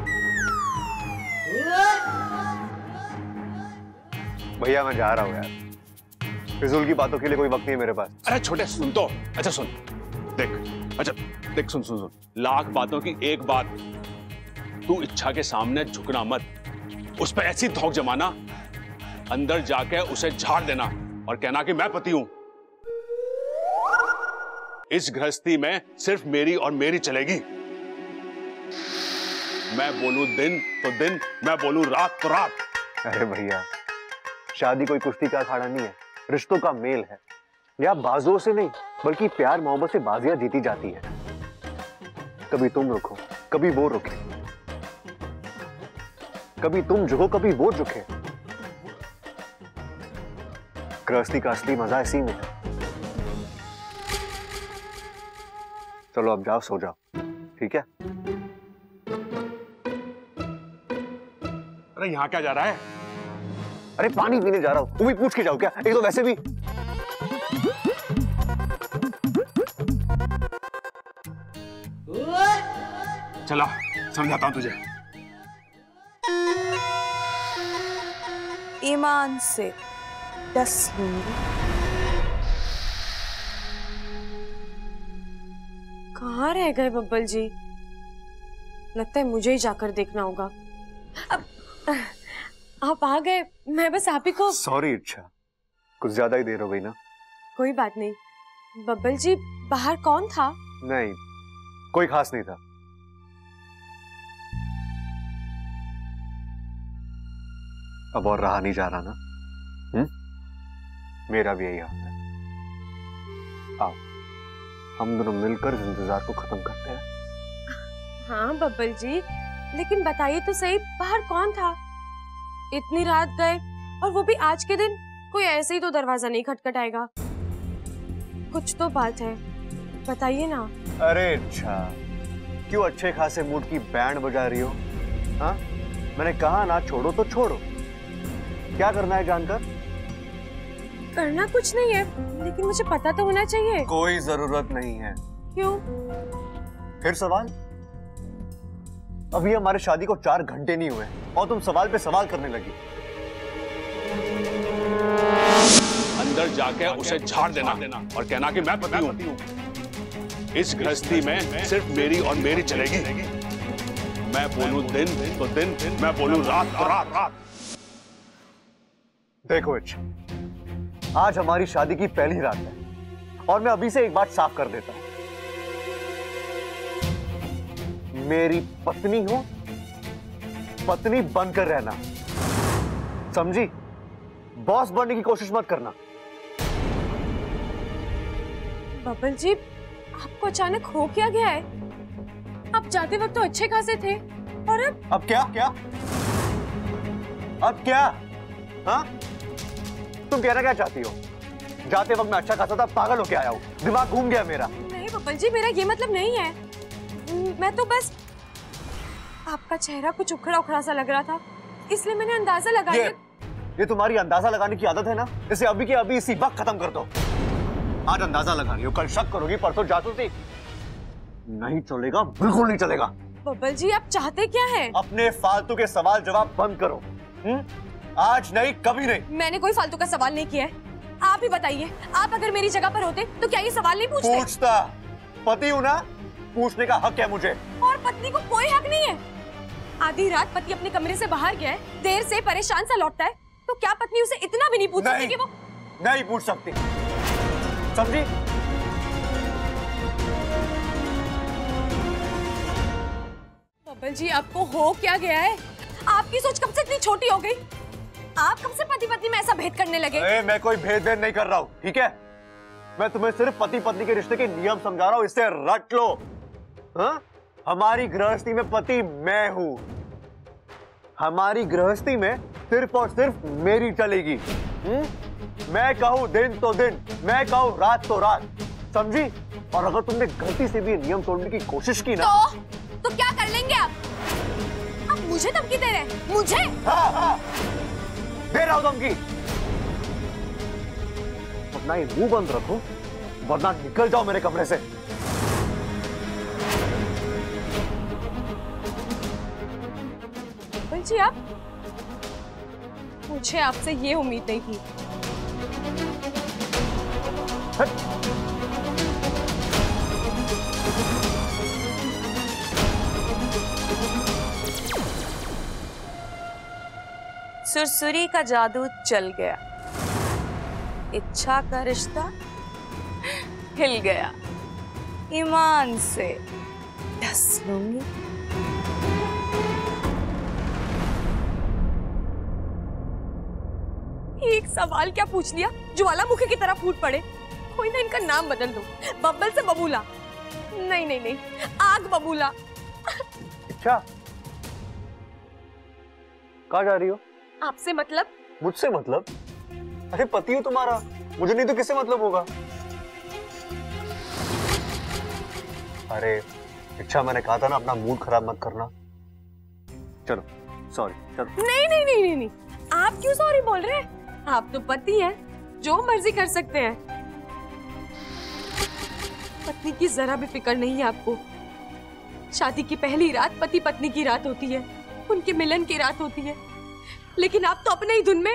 भैया मैं जा रहा हूं यार, फिजूल की बातों के लिए कोई वक्त नहीं है मेरे पास। अरे छोटे सुन तो, अच्छा सुन, देख, अच्छा देख, सुन सुन सुन, लाख बातों की एक बात, तू इच्छा के सामने झुकना मत, उस पर ऐसी धौंक जमाना, अंदर जाके उसे झाड़ देना और कहना कि मैं पति हूं। इस गृहस्थी में सिर्फ मेरी और मेरी चलेगी। मैं बोलूं दिन तो दिन, मैं बोलूं रात तो रात। अरे भैया, शादी कोई कुश्ती का अखाड़ा नहीं है, रिश्तों का मेल है। या बाजुओं से नहीं बल्कि प्यार मोहब्बत से बाजियां जीती जाती है। कभी तुम रुको, कभी वो रुके, कभी तुम झुको, कभी वो झुके। गृहस्थी का असली मजा इसी में है। चलो अब जाओ, सो जाओ, ठीक है? अरे यहां क्या जा रहा है? अरे पानी पीने जा रहा हूं। तुम भी पूछ के जाओ क्या? एक तो वैसे भी चला, समझाता हूं तुझे। ईमान से दस लूंगी। कहाँ रह गए बब्बल जी? लगता है मुझे ही जाकर देखना होगा। अब आप आ गए, मैं बस आप ही को। सॉरी इच्छा, कुछ ज्यादा ही देर हो गई ना। कोई बात नहीं। बब्बल जी, बाहर कौन था? नहीं, कोई खास नहीं था। अब और रहा नहीं जा रहा ना? हम्म? मेरा भी यही हाल है। आओ, हम दोनों मिलकर इस इंतजार को खत्म करते हैं। हाँ बब्बल जी, लेकिन बताइए तो सही, बाहर कौन था? इतनी रात गए, और वो भी आज के दिन। कोई ऐसे ही तो दरवाजा नहीं खटखटाएगा। कुछ तो बात है, बताइए ना। अरे अच्छा, क्यों अच्छे खासे मूड की बैंड बजा रही हो? हाँ, मैंने कहा ना छोड़ो तो छोड़ो। क्या करना है जानकर? करना कुछ नहीं है, लेकिन मुझे पता तो होना चाहिए। कोई जरूरत नहीं है। क्यों? फिर सवाल? अभी हमारे शादी को चार घंटे नहीं हुए और तुम सवाल पे सवाल करने लगी। अंदर जाके उसे झाड़ देना और कहना कि मैं पति हूं। इस गृहस्थी में सिर्फ मेरी और मेरी चलेगी। मैं बोलूं दिन तो दिन, मैं बोलूं रात तो रात रात। देखो इच्छा, आज हमारी शादी की पहली रात है और मैं अभी से एक बात साफ कर देता हूं। मेरी पत्नी हो, पत्नी बनकर रहना, समझी? बॉस बनने की कोशिश मत करना। बब्बल जी, आपको अचानक हो क्या गया है? आप जाते वक्त तो अच्छे खासे थे, और अब अब क्या क्या अब क्या? हाँ, तुम कहना क्या चाहती हो? जाते वक्त मैं अच्छा खासा था, पागल होके आया हूँ, दिमाग घूम गया मेरा। नहीं बब्बल जी, मेरा ये मतलब नहीं है। मैं तो बस, आपका चेहरा कुछ उखड़ा उखड़ा सा लग रहा था, इसलिए मैंने अंदाजा लगाया। ये तुम्हारी अंदाजा लगाने की आदत है ना, इसे अभी के अभी इसी वक्त खत्म कर दो। आज अंदाजा लगा रही हो, कल शक करोगी, परसों जासूसी। नहीं चलेगा, बिल्कुल नहीं चलेगा। बब्बल जी आप चाहते क्या है? अपने फालतू के सवाल जवाब बंद करो। हुँ? आज नहीं, कभी नहीं। मैंने कोई फालतू का सवाल नहीं किया है, आप ही बताइए। आप अगर मेरी जगह पर होते तो क्या ये सवाल नहीं पूछते? पूछता, पति हूँ ना, पूछने का हक है मुझे। और पत्नी को कोई हक नहीं है? आधी रात पति अपने कमरे से बाहर गया है, देर से परेशान सा लौटता है, तो क्या पत्नी उसे इतना भी नहीं पूछ सकती कि वो नहीं पूछ सकती, समझी? बब्बल जी आपको हो क्या गया है? आपकी सोच कब से इतनी छोटी हो गई? आप कब से पति पत्नी में ऐसा भेद करने लगे? ए, मैं कोई भेद भेद नहीं कर रहा हूँ, ठीक है? मैं तुम्हें सिर्फ पति पत्नी के रिश्ते के नियम समझा रहा हूँ, इससे रट लो। हाँ? हमारी गृहस्थी में पति मैं हूँ, हमारी गृहस्थी में सिर्फ और सिर्फ मेरी चलेगी। हुँ? मैं कहूँ दिन तो दिन, मैं कहूँ रात तो रात, समझी? और अगर तुमने गलती से भी नियम तोड़ने की कोशिश की ना तो, तो क्या कर लेंगे आप? आप मुझे धमकी दे रहे हैं? मुझे? हाँ, हाँ, दे रहा हूँ धमकी। अपना ये मुंह बंद रखो, वरना निकल जाओ मेरे कमरे से। बब्बल जी आप, मुझे आपसे ये उम्मीद नहीं थी। सुरसुरी का जादू चल गया, इच्छा का रिश्ता हिल गया, ईमान से डस लूंगी। एक सवाल क्या पूछ लिया, ज्वालामुखी की तरह फूट पड़े। कोई ना इनका नाम बदल दो, बब्बल से बबूला। नहीं नहीं नहीं, आग बबूला। अच्छा, कहाँ जा रही हो? आपसे मतलब? मुझसे मतलब? अरे पति हूँ तुम्हारा, मुझे नहीं तो किससे मतलब होगा? अरे इच्छा, मैंने कहा था ना अपना मूड खराब मत करना। चलो सॉरी, चलो। नहीं नहीं नहीं नहीं नहीं, आप क्यों सॉरी बोल रहे हैं? आप तो पति हैं, जो मर्जी कर सकते हैं। पत्नी की जरा भी फिक्र नहीं है आपको। शादी की पहली रात पति पत्नी की रात होती है, उनके मिलन की रात होती है, लेकिन आप तो अपने ही धुन में।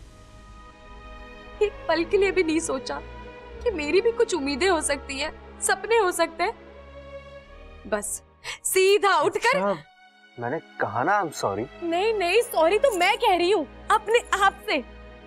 एक पल के लिए भी नहीं सोचा कि मेरी भी कुछ उम्मीदें हो सकती है, सपने हो सकते हैं। बस सीधा उठकर। मैंने कहा ना, आई एम सॉरी। नहीं नहीं, सॉरी तो मैं कह रही हूँ अपने आप से।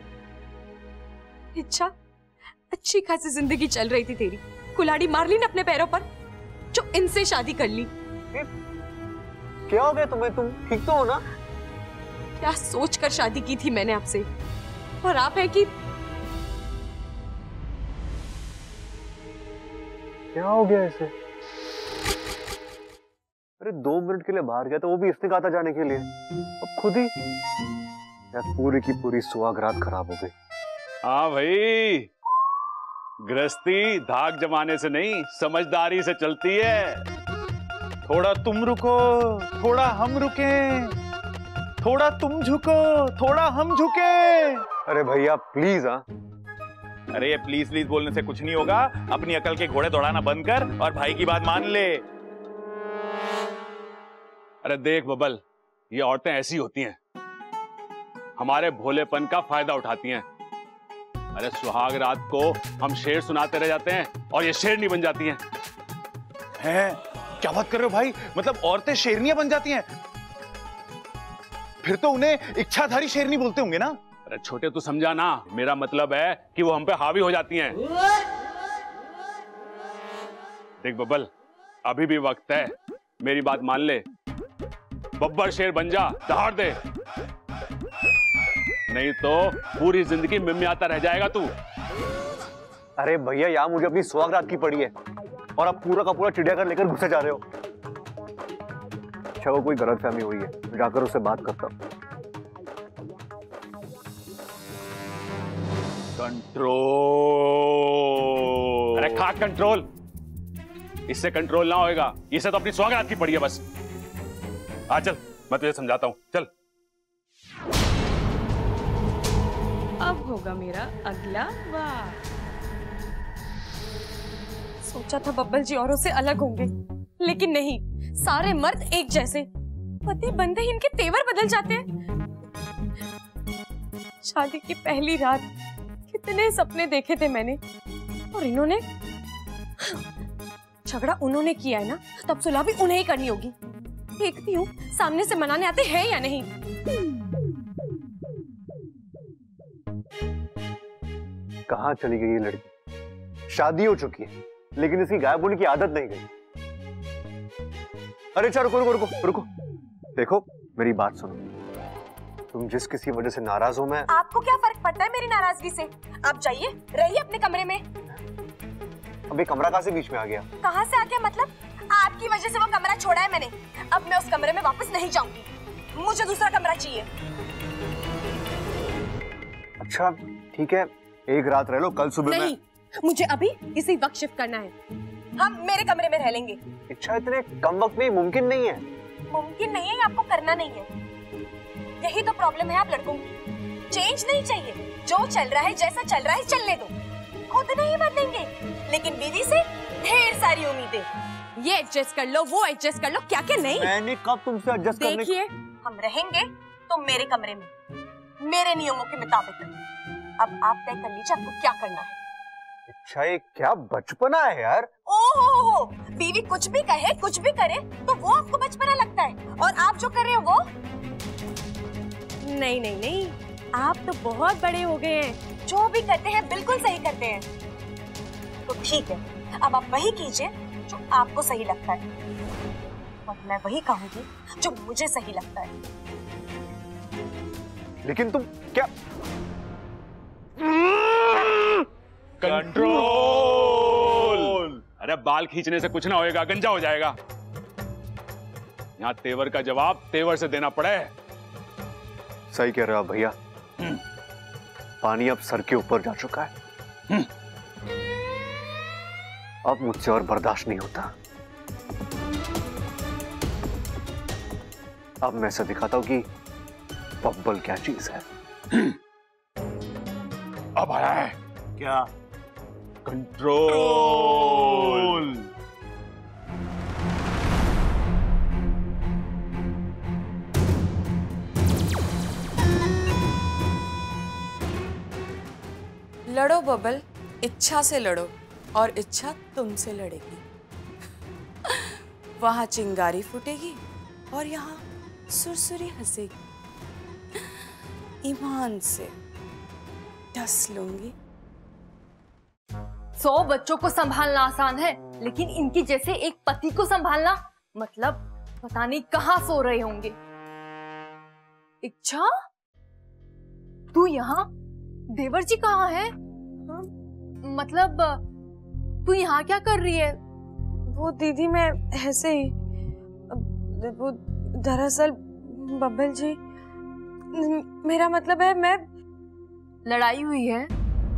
इच्छा, अच्छी खासी जिंदगी चल रही थी तेरी, कुल्हाड़ी मार ली ना अपने पैरों पर, जो इनसे शादी कर ली। क्या हो गया तुम्हें? तुम ठीक तो हो ना? क्या सोचकर शादी की थी मैंने आपसे, और आप है कि क्या हो गया इसे? अरे दो मिनट के लिए बाहर गया था, वो भी इसने कहा था जाने के लिए, अब खुद ही यार पूरी की पूरी सुहाग रात खराब हो गई। हाँ भाई, गृहस्थी धाक जमाने से नहीं, समझदारी से चलती है। थोड़ा तुम रुको, थोड़ा हम रुके, थोड़ा तुम झुको, थोड़ा हम झुके। अरे भैया प्लीज। हाँ, अरे ये प्लीज प्लीज बोलने से कुछ नहीं होगा। अपनी अकल के घोड़े दौड़ाना बंद कर और भाई की बात मान ले। अरे देख बब्बल, ये औरतें ऐसी होती हैं, हमारे भोलेपन का फायदा उठाती हैं। अरे सुहाग रात को हम शेर सुनाते रह जाते हैं और ये शेरनी बन जाती हैं। हैं? क्या बात कर रहे हो भाई? मतलब औरतें शेरनियां बन जाती हैं? फिर तो उन्हें इच्छाधारी शेरनी बोलते होंगे ना? अरे छोटे तू समझा ना, मेरा मतलब है कि वो हम पे हावी हो जाती हैं। देख बब्बल, अभी भी वक्त है, मेरी बात मान ले। बब्बर शेर बन जा, दहाड़ दे, नहीं तो पूरी जिंदगी मिमियाता रह जाएगा तू। अरे भैया यहाँ मुझे अपनी सुहाग रात की पड़ी है और अब पूरा का पूरा चिड़ियाघर लेकर घुसे जा रहे हो। अच्छा वो कोई गलतफहमी हुई है, जाकर उससे बात करता हूँ। कंट्रोल। अरे खा कंट्रोल, इससे कंट्रोल ना होएगा, इससे तो अपनी सुहाग रात की पड़ी है बस। आ चल, मैं तुझे समझाता हूं, चल। होगा मेरा अगला वार। सोचा था बब्बल जी औरों से अलग होंगे, लेकिन नहीं, सारे मर्द एक जैसे। पति बनते ही इनके तेवर बदल जाते हैं। शादी की पहली रात कितने सपने देखे थे मैंने, और इन्होंने झगड़ा उन्होंने किया है ना, तब सुलह भी उन्हें ही करनी होगी। देखती हूँ सामने से मनाने आते हैं या नहीं। कहाँ चली गई ये लड़की? शादी हो चुकी है लेकिन इसकी गायब होने की आदत नहीं गई। अरे चलो रुको रुको रुको रुको, देखो मेरी बात सुनो। तुम जिस किसी वजह से नाराज हो, मैं आपको क्या फर्क पड़ता है मेरी नाराजगी से? आप जाइए, रहिए अपने कमरे में। अबे कमरा कहाँ से बीच में आ गया? कहाँ से आ गया मतलब? आपकी वजह से वो कमरा छोड़ा है मैंने। अब मैं उस कमरे में वापस नहीं जाऊंगी, मुझे दूसरा कमरा चाहिए। अच्छा ठीक है, एक रात रह लो, कल सुबह नहीं, मुझे अभी इसी वक्त शिफ्ट करना है। हम मेरे कमरे में रह लेंगे। इच्छा इतने कम वक्त में मुमकिन नहीं है। मुमकिन नहीं है, आपको करना नहीं है। यही तो प्रॉब्लम है आप लड़कों की। चेंज नहीं चाहिए, जो चल रहा है जैसा चल रहा है चलने दो। खुद नहीं बदलेंगे, लेकिन बीवी से ढेर सारी उम्मीदें। ये एडजस्ट कर लो, वो एडजस्ट कर लो, क्या क्या नहीं। मैंने कब तुमसे एडजस्ट करने? देखिए, हम रहेंगे तो मेरे कमरे में, मेरे नियमों के मुताबिक। अब आप तय कर लीजिए आपको क्या करना है। अच्छा ये क्या बचपना है यार। ओहो हो, बीवी कुछ भी कहे कुछ भी करे तो वो आपको बचपना लगता है, और आप जो कर रहे हो वो? नहीं नहीं नहीं, आप तो बहुत बड़े हो गए हैं, जो भी करते हैं बिल्कुल सही करते हैं। तो ठीक है, अब आप वही कीजिए जो आपको सही लगता है, और मैं वही कहूंगी जो मुझे सही लगता है। लेकिन तुम क्या? कंट्रोल। अरे बाल खींचने से कुछ ना होएगा, गंजा हो जाएगा। यहाँ तेवर का जवाब तेवर से देना पड़े। सही कह रहे हो भैया, पानी अब सर के ऊपर जा चुका है। अब मुझसे और बर्दाश्त नहीं होता। अब मैं ऐसा दिखाता हूं कि बब्बल क्या चीज है। अब आया है क्या? कंट्रोल। लड़ो बबल, इच्छा से लड़ो, और इच्छा तुमसे लड़ेगी। वहां चिंगारी फूटेगी और यहाँ सुरसुरी हंसेगी। ईमान से डस लूंगी। सौ बच्चों को संभालना आसान है, लेकिन इनकी जैसे एक पति को संभालना मतलब पता नहीं कहाँ सो रहे होंगे। इच्छा, तू यहाँ? देवर जी कहाँ है? हाँ? मतलब तू यहाँ क्या कर रही है? वो दीदी मैं ऐसे ही, वो दरअसल बब्बल जी, मेरा मतलब है मैं। लड़ाई हुई है?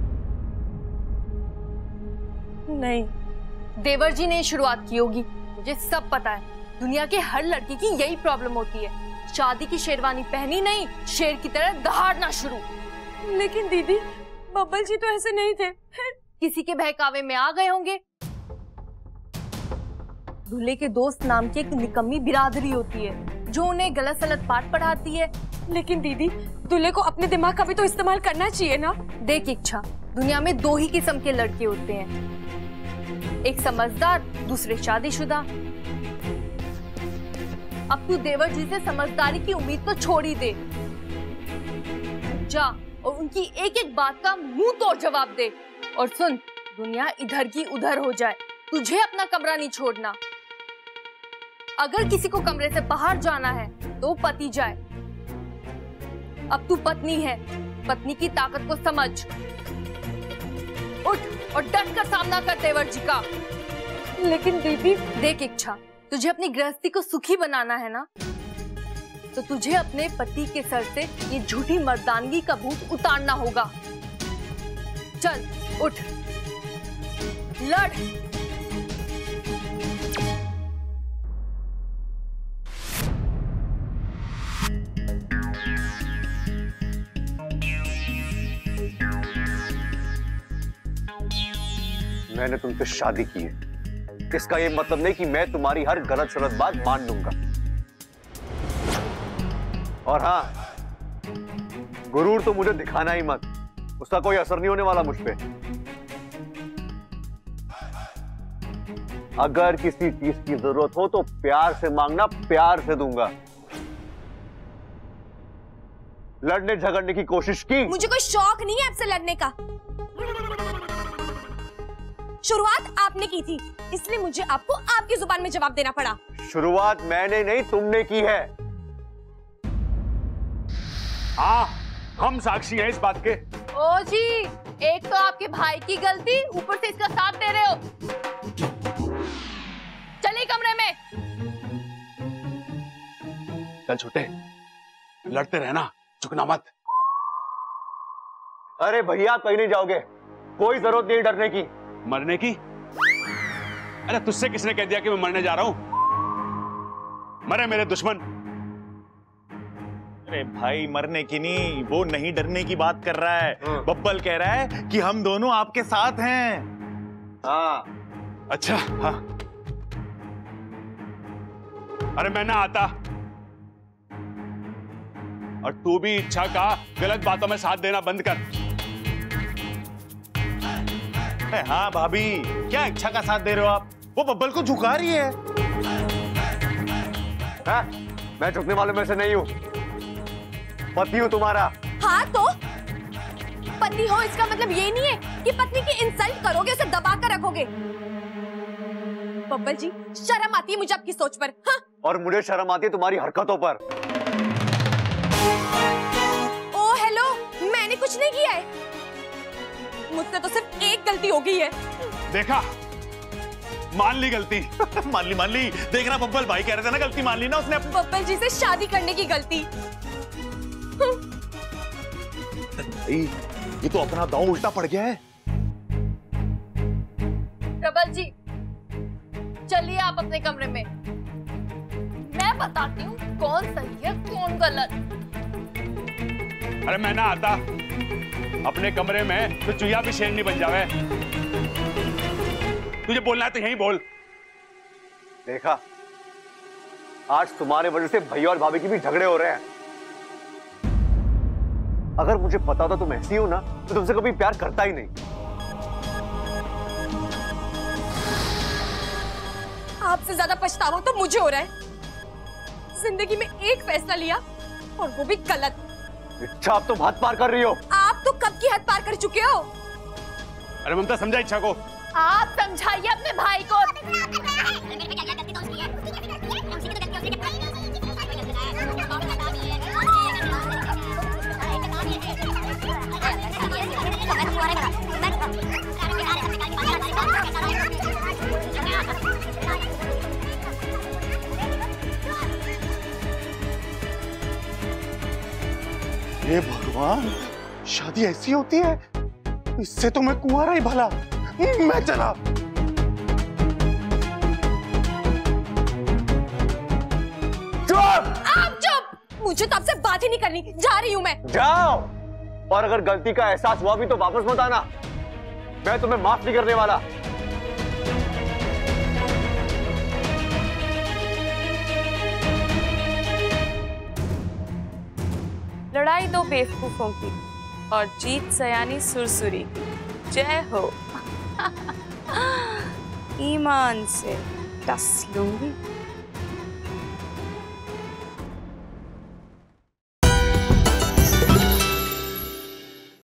नहीं, देवर जी ने शुरुआत की होगी, मुझे सब पता है। दुनिया के हर लड़की की यही प्रॉब्लम होती है, शादी की शेरवानी पहनी नहीं, शेर की तरह दहाड़ना शुरू। लेकिन दीदी बब्बल जी तो ऐसे नहीं थे। किसी के बहकावे में आ गए होंगे। दूल्हे के दोस्त नाम की एक निकम्मी बिरादरी होती है जो उन्हें गलत सलत पाठ पढ़ाती है। लेकिन दीदी दूल्हे को अपने दिमाग का भी तो इस्तेमाल करना चाहिए ना। देख इच्छा, दुनिया में दो ही किस्म के लड़के होते हैं, एक समझदार, दूसरे शादीशुदा। अब तू देवर जी से समझदारी की उम्मीद तो छोड़ ही दे। जा और उनकी एक एक बात का मुंह तोड़ जवाब दे। और सुन, दुनिया इधर की उधर हो जाए, तुझे अपना कमरा नहीं छोड़ना। अगर किसी को कमरे से बाहर जाना है तो पति जाए। अब तू पत्नी है, पत्नी की ताकत को समझ। उठ और डट कर सामना कर देवर जी का। लेकिन दीदी देख इच्छा, तुझे अपनी गृहस्थी को सुखी बनाना है ना, तो तुझे अपने पति के सर से ये झूठी मर्दानगी का भूत उतारना होगा। चल उठ, लड़। मैंने तुमसे शादी की है, इसका ये मतलब नहीं कि मैं तुम्हारी हर गलत सलत बात मान लूंगा। और हाँ, गुरूर तो मुझे दिखाना ही मत, उसका कोई असर नहीं होने वाला मुझ पे। अगर किसी चीज की जरूरत हो तो प्यार से मांगना, प्यार से दूंगा। लड़ने झगड़ने की कोशिश की? मुझे कोई शौक नहीं है आपसे लड़ने का। शुरुआत आपने की थी, इसलिए मुझे आपको आपकी जुबान में जवाब देना पड़ा। शुरुआत मैंने नहीं, तुमने की है। हाँ, हम साक्षी हैं इस बात के। ओ जी, एक तो आपके भाई की गलती, ऊपर से इसका साथ दे रहे हो। चलिए कमरे में। चल छोटे, लड़ते रहना, झुकना मत। अरे भैया, आप कहीं नहीं जाओगे, कोई जरूरत नहीं डरने की। मरने की? अरे तुझसे किसने कह दिया कि मैं मरने जा रहा हूं? मरे मेरे दुश्मन। अरे भाई, मरने की नहीं, वो नहीं डरने की बात कर रहा है। बब्बल कह रहा है कि हम दोनों आपके साथ हैं। हाँ। अच्छा, हाँ। अरे मैं ना आता, और तू भी इच्छा का गलत बातों में साथ देना बंद कर। हाँ भाभी, क्या इच्छा का साथ दे रहे हो आप? वो बब्बल को झुका रही है। है? मैं झुकने वालों में से नहीं हूं, पति हूं तुम्हारा। हाँ तो पति हो इसका मतलब ये नहीं है कि पत्नी की इंसल्ट करोगे, उसे दबा कर रखोगे। बब्बल जी, शर्म आती है मुझे आपकी सोच पर। हाँ? और मुझे शर्म आती है तुम्हारी हरकतों पर। ओ हेलो, मैंने कुछ नहीं किया है, मुझसे तो सिर्फ एक गलती हो गई है। देखा, मान ली गलती। मान ली मान ली। देख रहा बब्बल भाई कह रहे थे ना, गलती मान ली ना उसने अपनी। बब्बल जी से शादी करने की गलती। ये तो अपना दांव उल्टा पड़ गया है। प्रबल जी, चलिए आप अपने कमरे में, मैं बताती हूँ कौन सही है कौन गलत। अरे मैं ना आता, अपने कमरे में तो चुया भी शेरनी बन जावे। तुझे बोलना है तो यहीं बोल। देखा, आज तुम्हारे वजह से भैया और भाभी की भी झगड़े हो रहे हैं। अगर मुझे पता होता तुम ऐसी हो ना, तो तुमसे कभी प्यार करता ही नहीं। आपसे ज्यादा पछतावा तो मुझे हो रहा है। जिंदगी में एक फैसला लिया और वो भी गलत। इच्छा, आप तो हद पार कर रही हो। आप तो कब की हद पार कर चुके हो। अरे ममता, समझा इच्छा को। आप समझाइए अपने भाई को। ये भगवान, शादी ऐसी होती है? इससे तो मैं कुंवारा ही भला। मैं चला। चुप! आप चुप! मुझे तो आपसे बात ही नहीं करनी, जा रही हूं मैं। जाओ, और अगर गलती का एहसास हुआ भी तो वापस मत आना, मैं तुम्हें माफ नहीं करने वाला। लड़ाई दो बेवकूफों की और जीत सयानी सुरसुरी की। जय हो। ईमान से टस लूंगी।